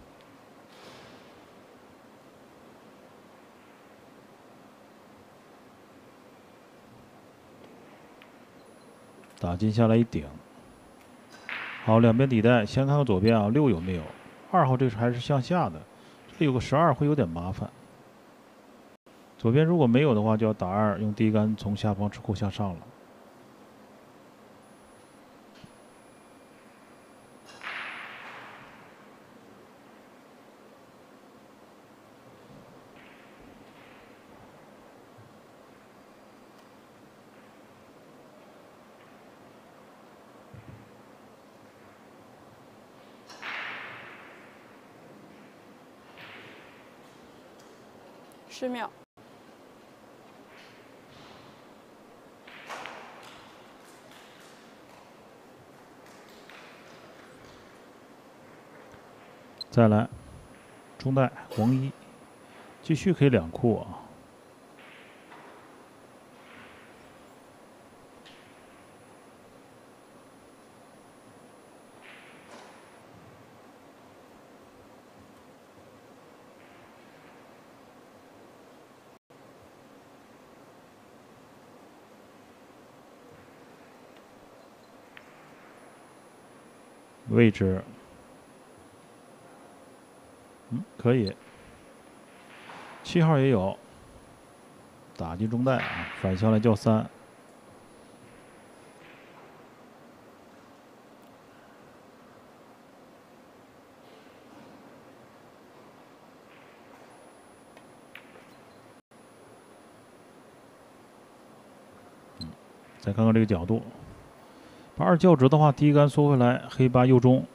打进下来一顶。好，两边底带，先看看左边啊，6有没有？2号这还是向下的，这里有个12会有点麻烦。左边如果没有的话，就要打2，用低杆从下方持库向上了。 10秒。 再来，中带黄1，继续可以2库啊。位置，可以。7号也有， 打进中带啊，反向来叫3。再看看这个角度，把2校直的话，第一杆缩回来，黑8右中。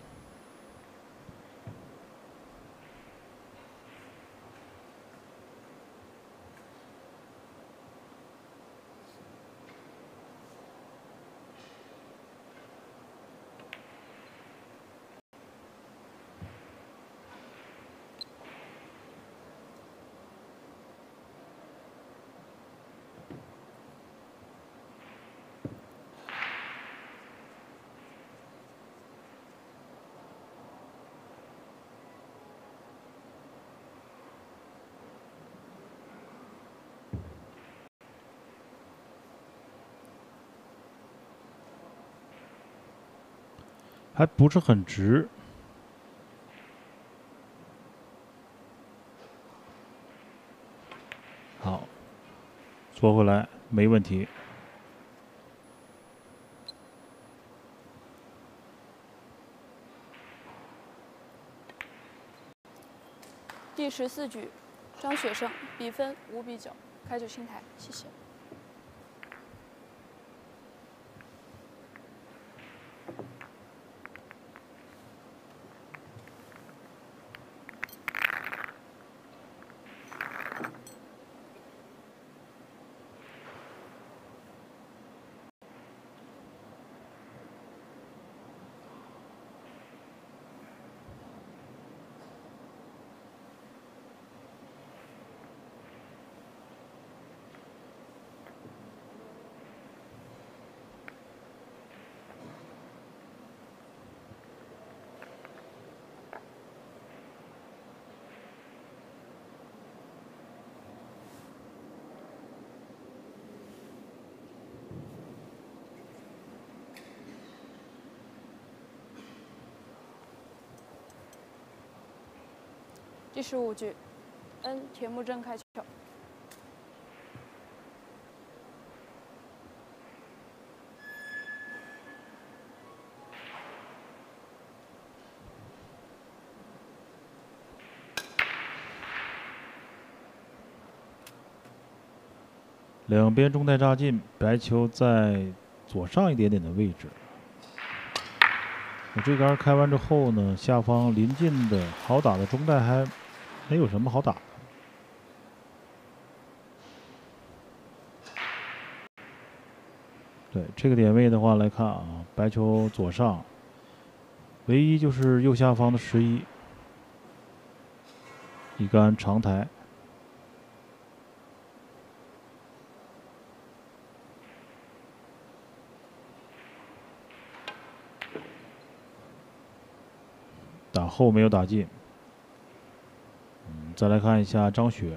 还不是很直，好，缩回来没问题。 第14局，张雪胜，比分5比9，开局清台，谢谢。第15局，田木真开球。 两边中带扎进，白球在左上一点点的位置。我这杆开完之后呢，下方临近的好打的中带还没有什么好打的。对这个点位的话来看啊，白球左上，唯一就是右下方的11，一杆长台。打后没有打进。再来看一下张雪。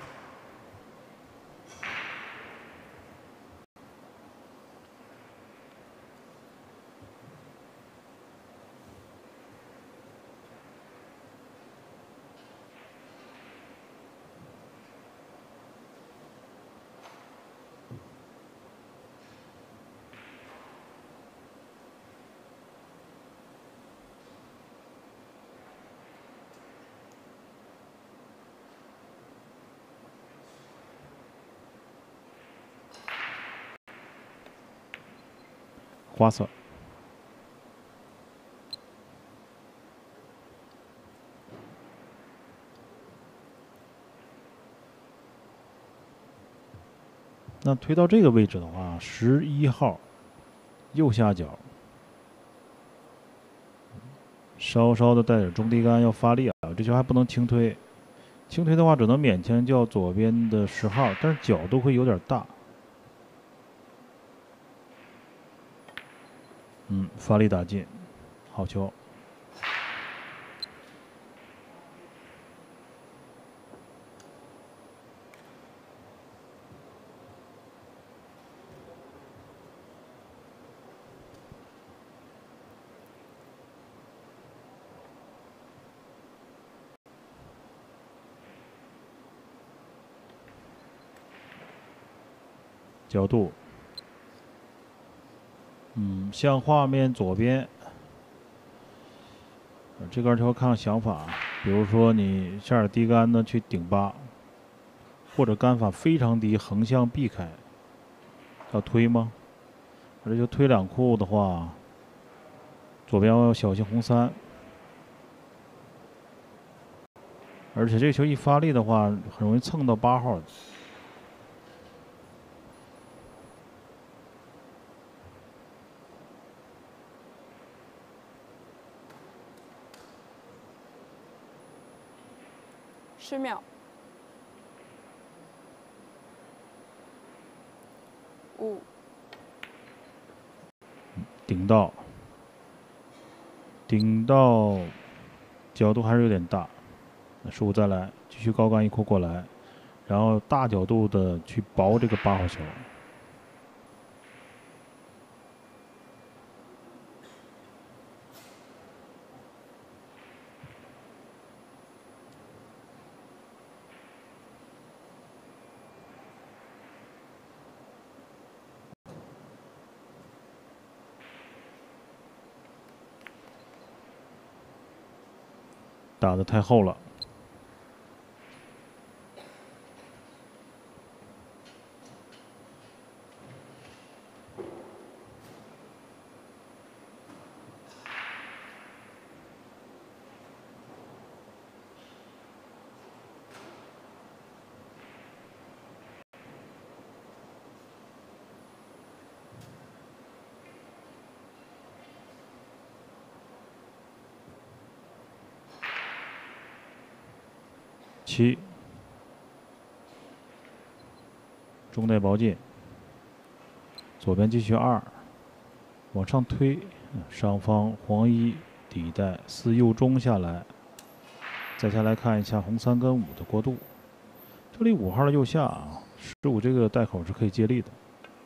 花色。那推到这个位置的话，11号右下角，稍稍的带点中低杆要发力啊，这球还不能轻推，轻推的话只能勉强叫左边的10号，但是角度会有点大。发力打进，好球。 角度。向画面左边。这杆球看想法，比如说你下点低杆呢去顶8，或者杆法非常低，横向避开。要推吗？这就推2库的话，左边要小心红3。而且这个球一发力的话，很容易蹭到8号。 10秒。5。 顶到，角度还是有点大。15再来，继续高杆1库过来，然后大角度的去薄这个8号球。打得太厚了。7，中带薄进，左边继续2，往上推，上方黄1底带4右中下来，再下来看一下红3跟5的过渡，这里5号的右下啊，15这个带口是可以接力的，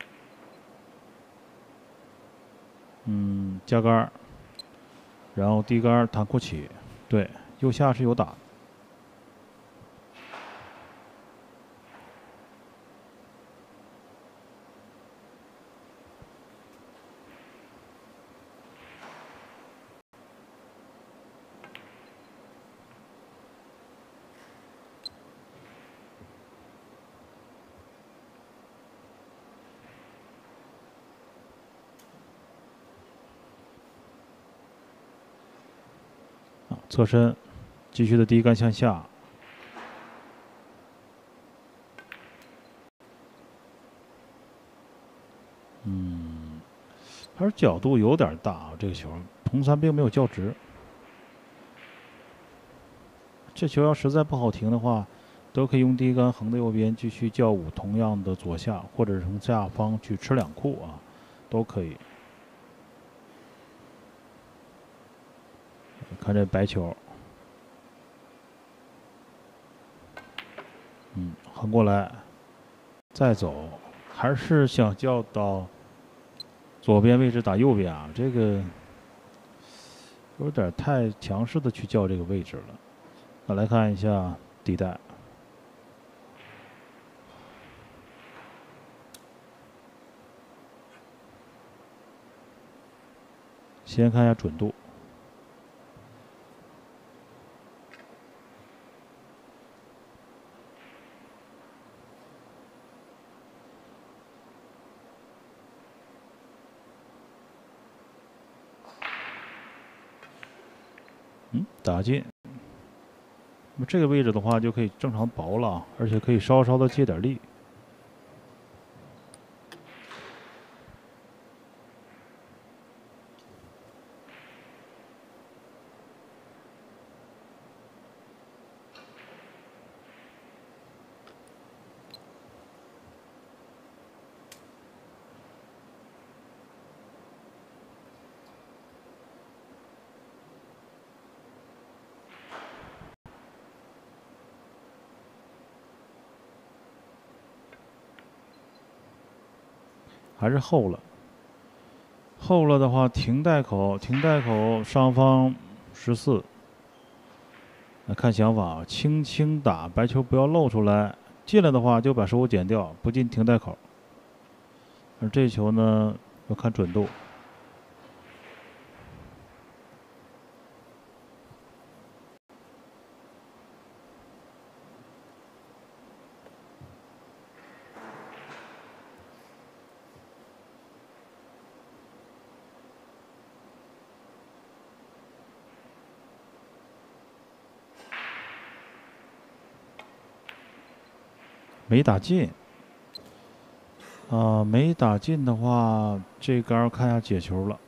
加杆，然后低杆弹库起，对，右下是有打的。侧身，继续的低杆向下，还是角度有点大啊。这个球红3并没有较直，这球要实在不好停的话，都可以用低杆横的右边继续较5，同样的左下，或者是从下方去吃2库啊，都可以。看这白球，横过来，再走，还是想叫到左边位置打右边啊，这个有点太强势的去叫这个位置了。那来看一下底带，先看一下准度。打进，那么这个位置的话就可以正常薄了，而且可以稍稍的借点力。还是厚了，厚了的话，停带口上方14。来看想法，轻轻打，白球不要露出来，进来的话就把手减掉，不进停带口。 而这球呢要看准度。没打进，没打进的话，这杆看下解球了。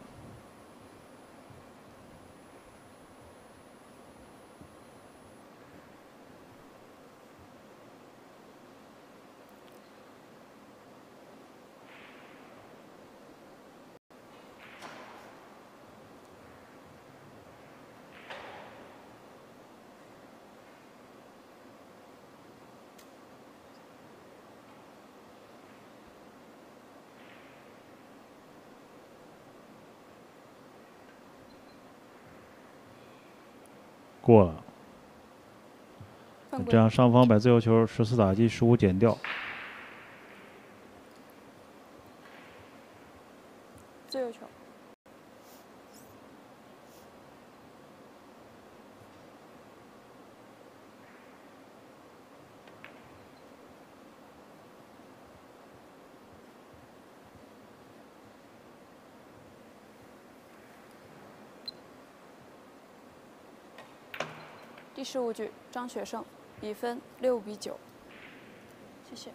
过了，这样上方摆自由球，14打击，15减掉。 自由球。第15局，张雪胜，比分6比9。谢谢。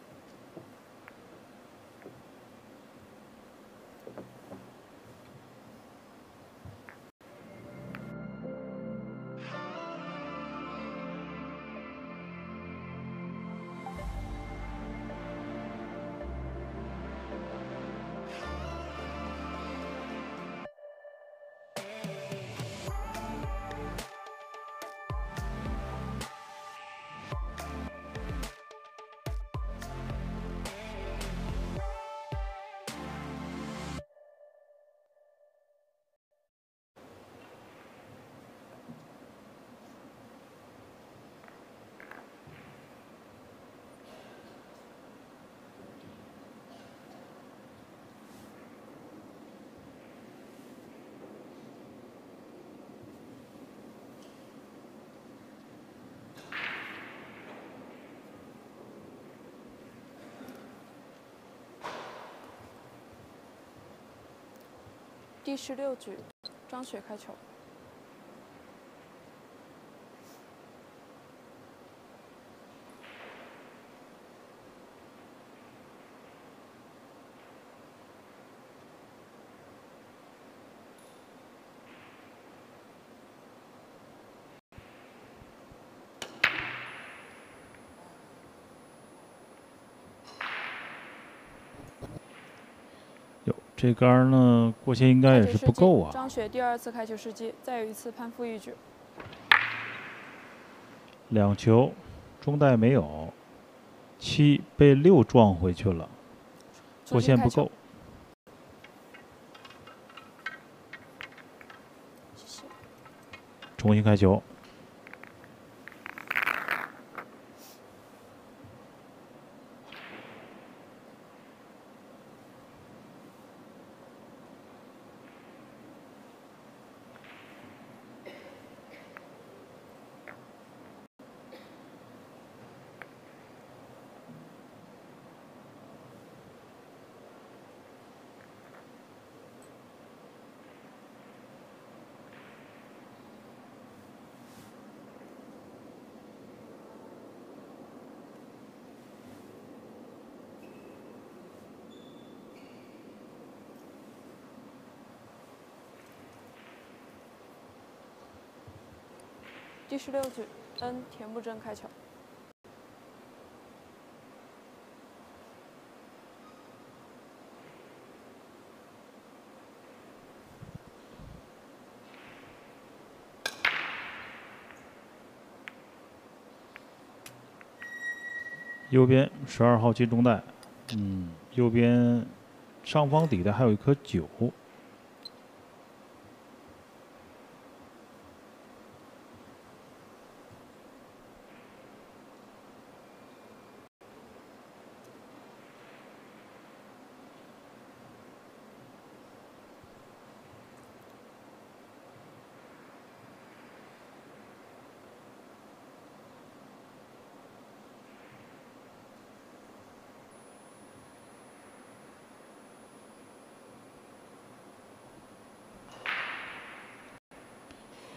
第16局，张雪开球。 这杆呢，过线应该也是不够啊。 张雪第2次开球失机，再有一次判负1局。 2球，中带没有，7被6撞回去了，过线不够。 谢谢。 重新开球。 第16局，田步真开球。 右边12号金中带，右边上方底的还有一颗9。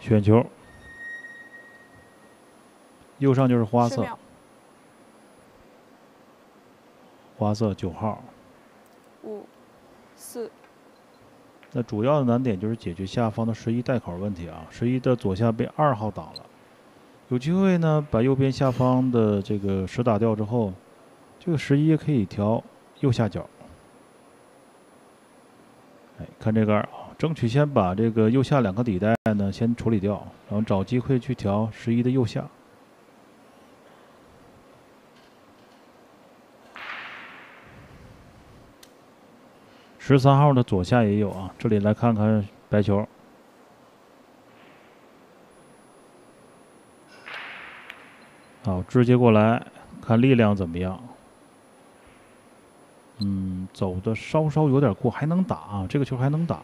选球，右上就是花 10 色， 秒。 花色9号。 5、4。 那主要的难点就是解决下方的11带口问题啊，11的左下被2号挡了。有机会呢，把右边下方的这个10打掉之后，这个11也可以调右下角。哎，看这杆啊，争取先把这个右下2个底带呢先处理掉，然后找机会去调11的右下。 13号的左下也有啊，这里来看看白球。好，直接过来看力量怎么样？走的稍稍有点过，还能打啊，这个球还能打。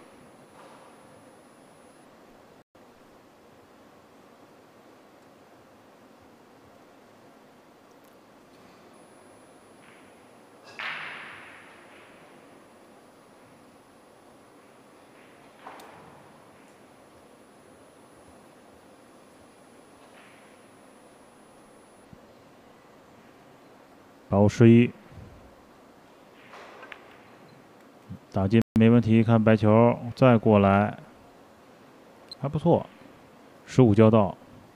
把握11，打进没问题。看白球，再过来，还不错，15交到。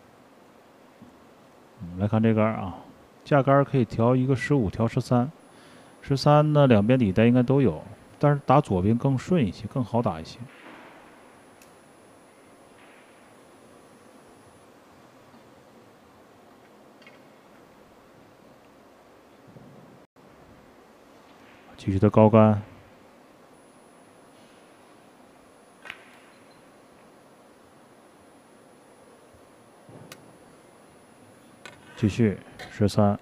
来看这杆啊，架杆可以调一个15，调13，13呢两边底带应该都有，但是打左边更顺一些，更好打一些。继续的高杆，继续13。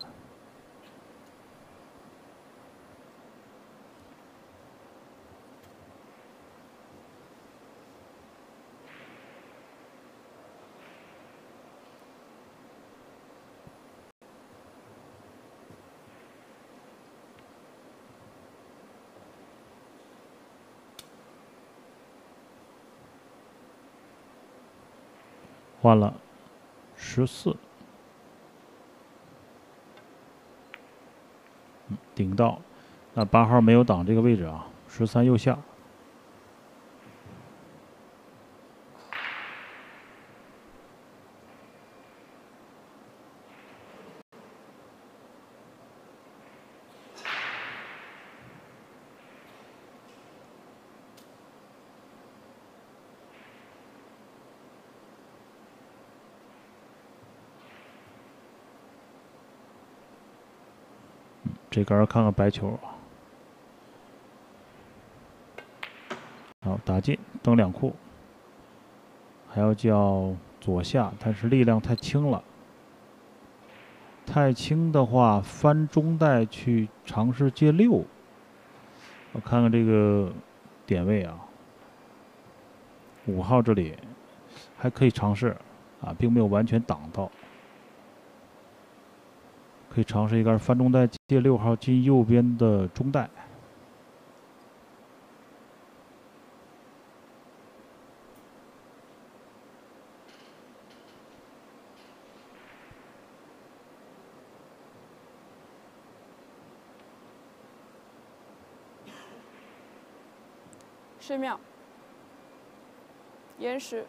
换了14，顶到，那8号没有挡这个位置啊，13右下。这杆看看白球，好打进，蹬2库，还要叫左下，但是力量太轻了。太轻的话，翻中带去尝试接6。我看看这个点位啊，5号这里还可以尝试啊，并没有完全挡到。可以尝试一杆翻中带接6号进右边的中带。 10秒，延时。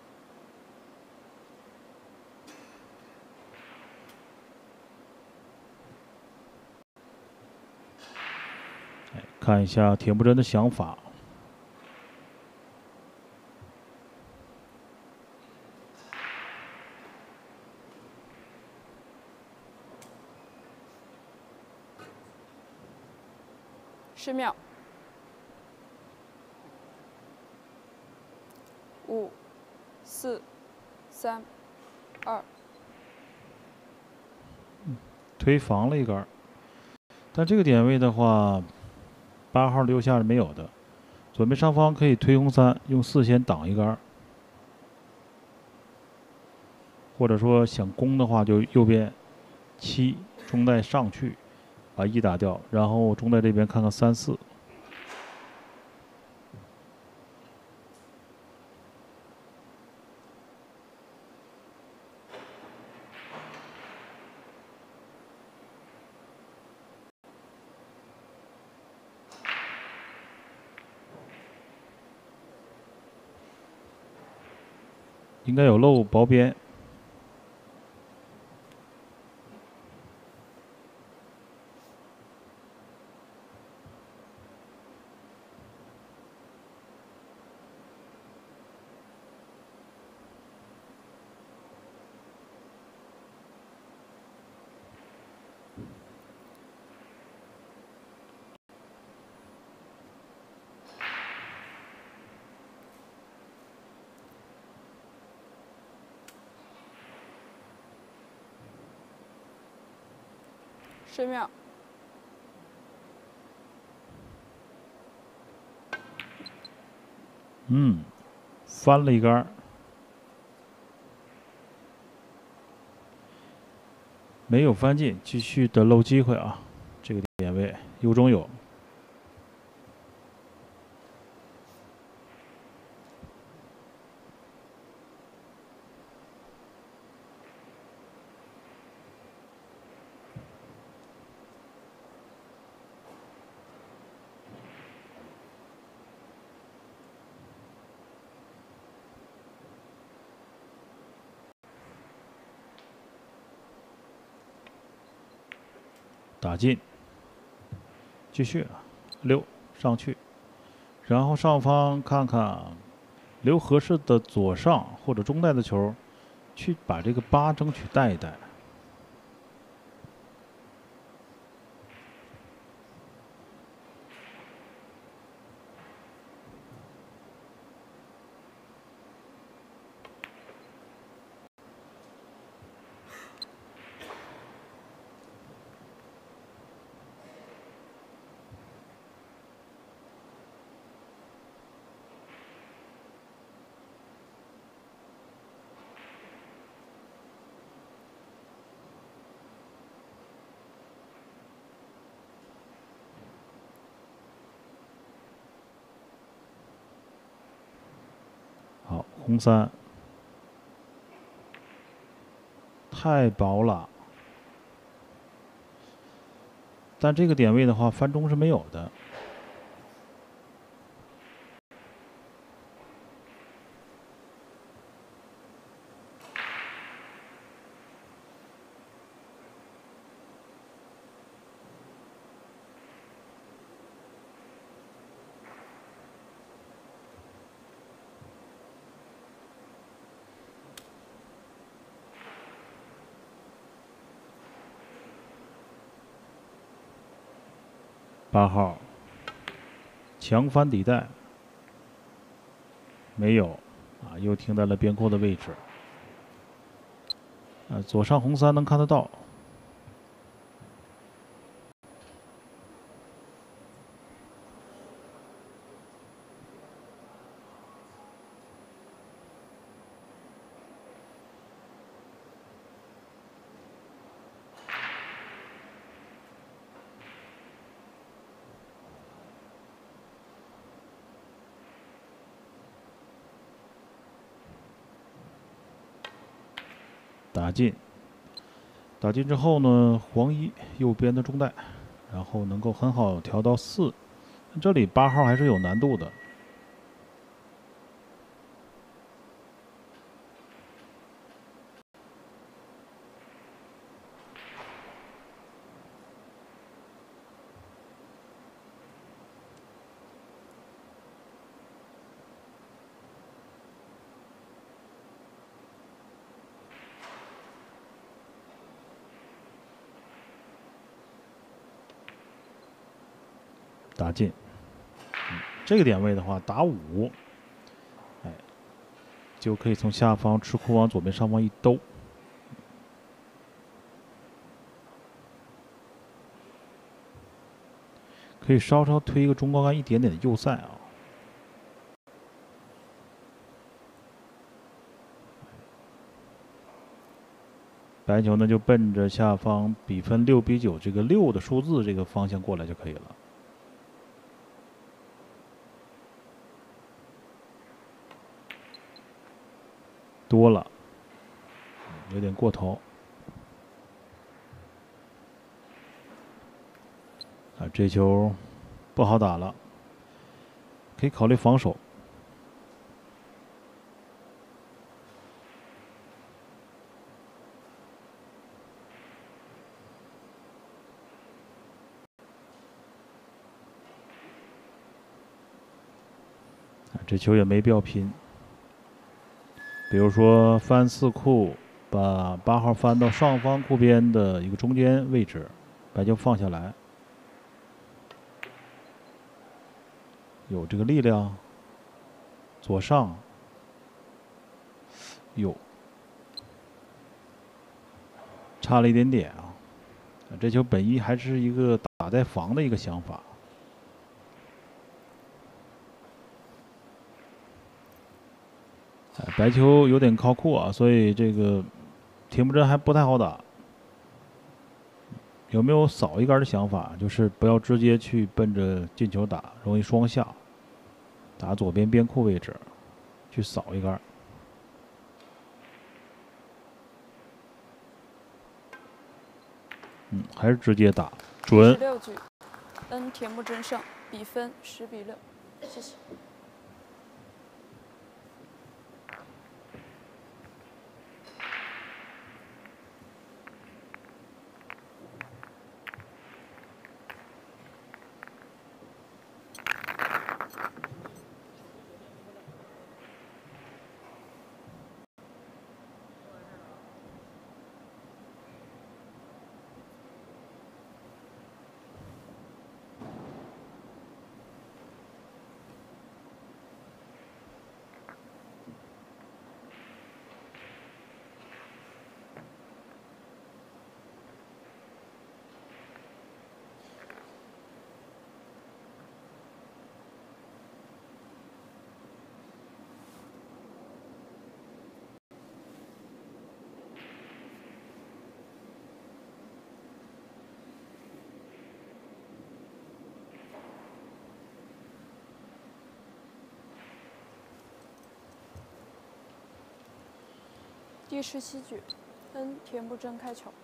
看一下铁木真的想法。 10秒。5、4、3、2。 推防了一杆，但这个点位的话。8号的右下是没有的，左边上方可以推红3，用4先挡一杆，或者说想攻的话，就右边7中带上去，把1打掉，然后中带这边看看3、4。 应该有漏薄边。 10秒。 翻了一杆，没有翻进，继续的漏机会啊！这个点位右中有。打进，继续溜上去，然后上方看看留合适的左上或者中带的球，去把这个8争取带一带。好，红3太薄了，但这个点位的话，翻中是没有的。8号强翻底带，没有啊，又停在了边扣的位置。左上红3能看得到。打进，打进之后呢，黄1右边的中带，然后能够很好调到4，这里8号还是有难度的。打进，这个点位的话，打5，就可以从下方吃库往左边上方一兜，可以稍稍推一个中高杆一点点的右塞啊。白球呢就奔着下方比分6比9这个6的数字这个方向过来就可以了。多了，有点过头。这球不好打了，可以考虑防守。 这球也没必要拼。比如说翻4库，把8号翻到上方库边的一个中间位置，白球放下来，有这个力量。左上，有，差了一点点啊。这球本意还是一个打带防的一个想法。白球有点靠库啊，所以这个铁木真还不太好打。有没有扫一杆的想法？就是不要直接去奔着进球打，容易双下。打左边边库位置，去扫一杆。还是直接打准。 16局，N 铁木真胜，比分10比6。谢谢。第17局，N 铁木真开球。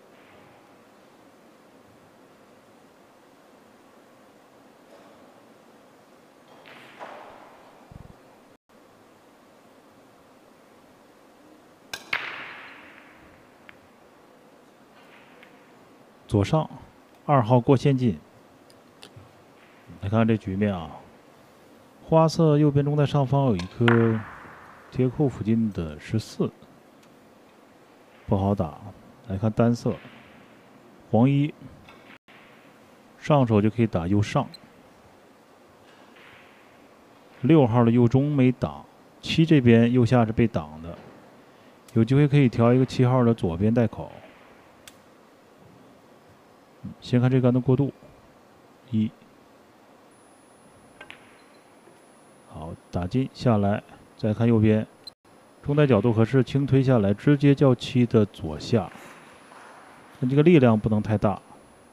左上，2号过线进。来看这局面啊，花色右边中带上方有一颗贴库附近的14，不好打。来看单色，黄1上手就可以打右上，6号的右中没挡，7这边右下是被挡的，有机会可以调一个7号的左边带口。先看这杆的过渡，1，好打进下来，再看右边，中带角度合适，轻推下来，直接叫7的左下，但这个力量不能太大。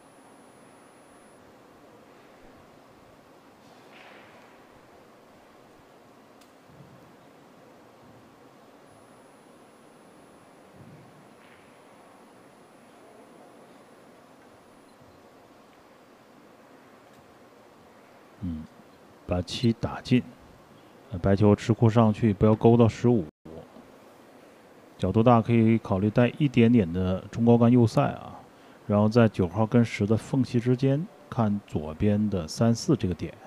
把7打进，白球吃库上去，不要勾到15，角度大可以考虑带一点点的中高杆右塞啊，然后在9号跟10的缝隙之间看左边的3、4这个点。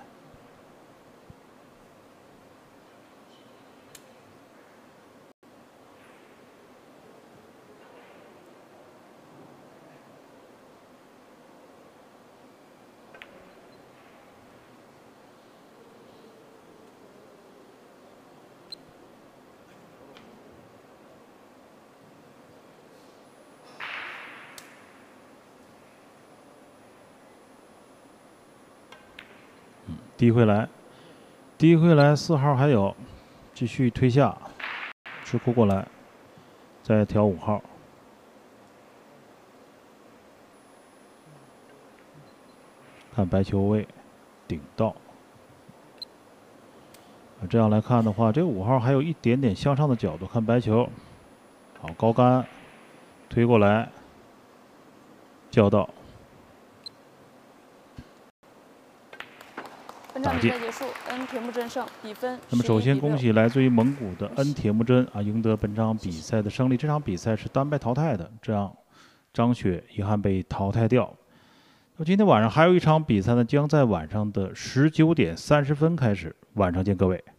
低回来，4号还有，继续推下，吃库过来，再调5号，看白球位，顶到。这样来看的话，这5号还有一点点向上的角度，看白球，好高杆，推过来，叫到。 本场比赛结束，N 铁木真胜，比分。 那么首先恭喜来自于蒙古的 N 铁木真啊，赢得本场比赛的胜利。这场比赛是单败淘汰的，这样张雪遗憾被淘汰掉。那么今天晚上还有一场比赛呢，将在晚上的19点30分开始。晚上见各位。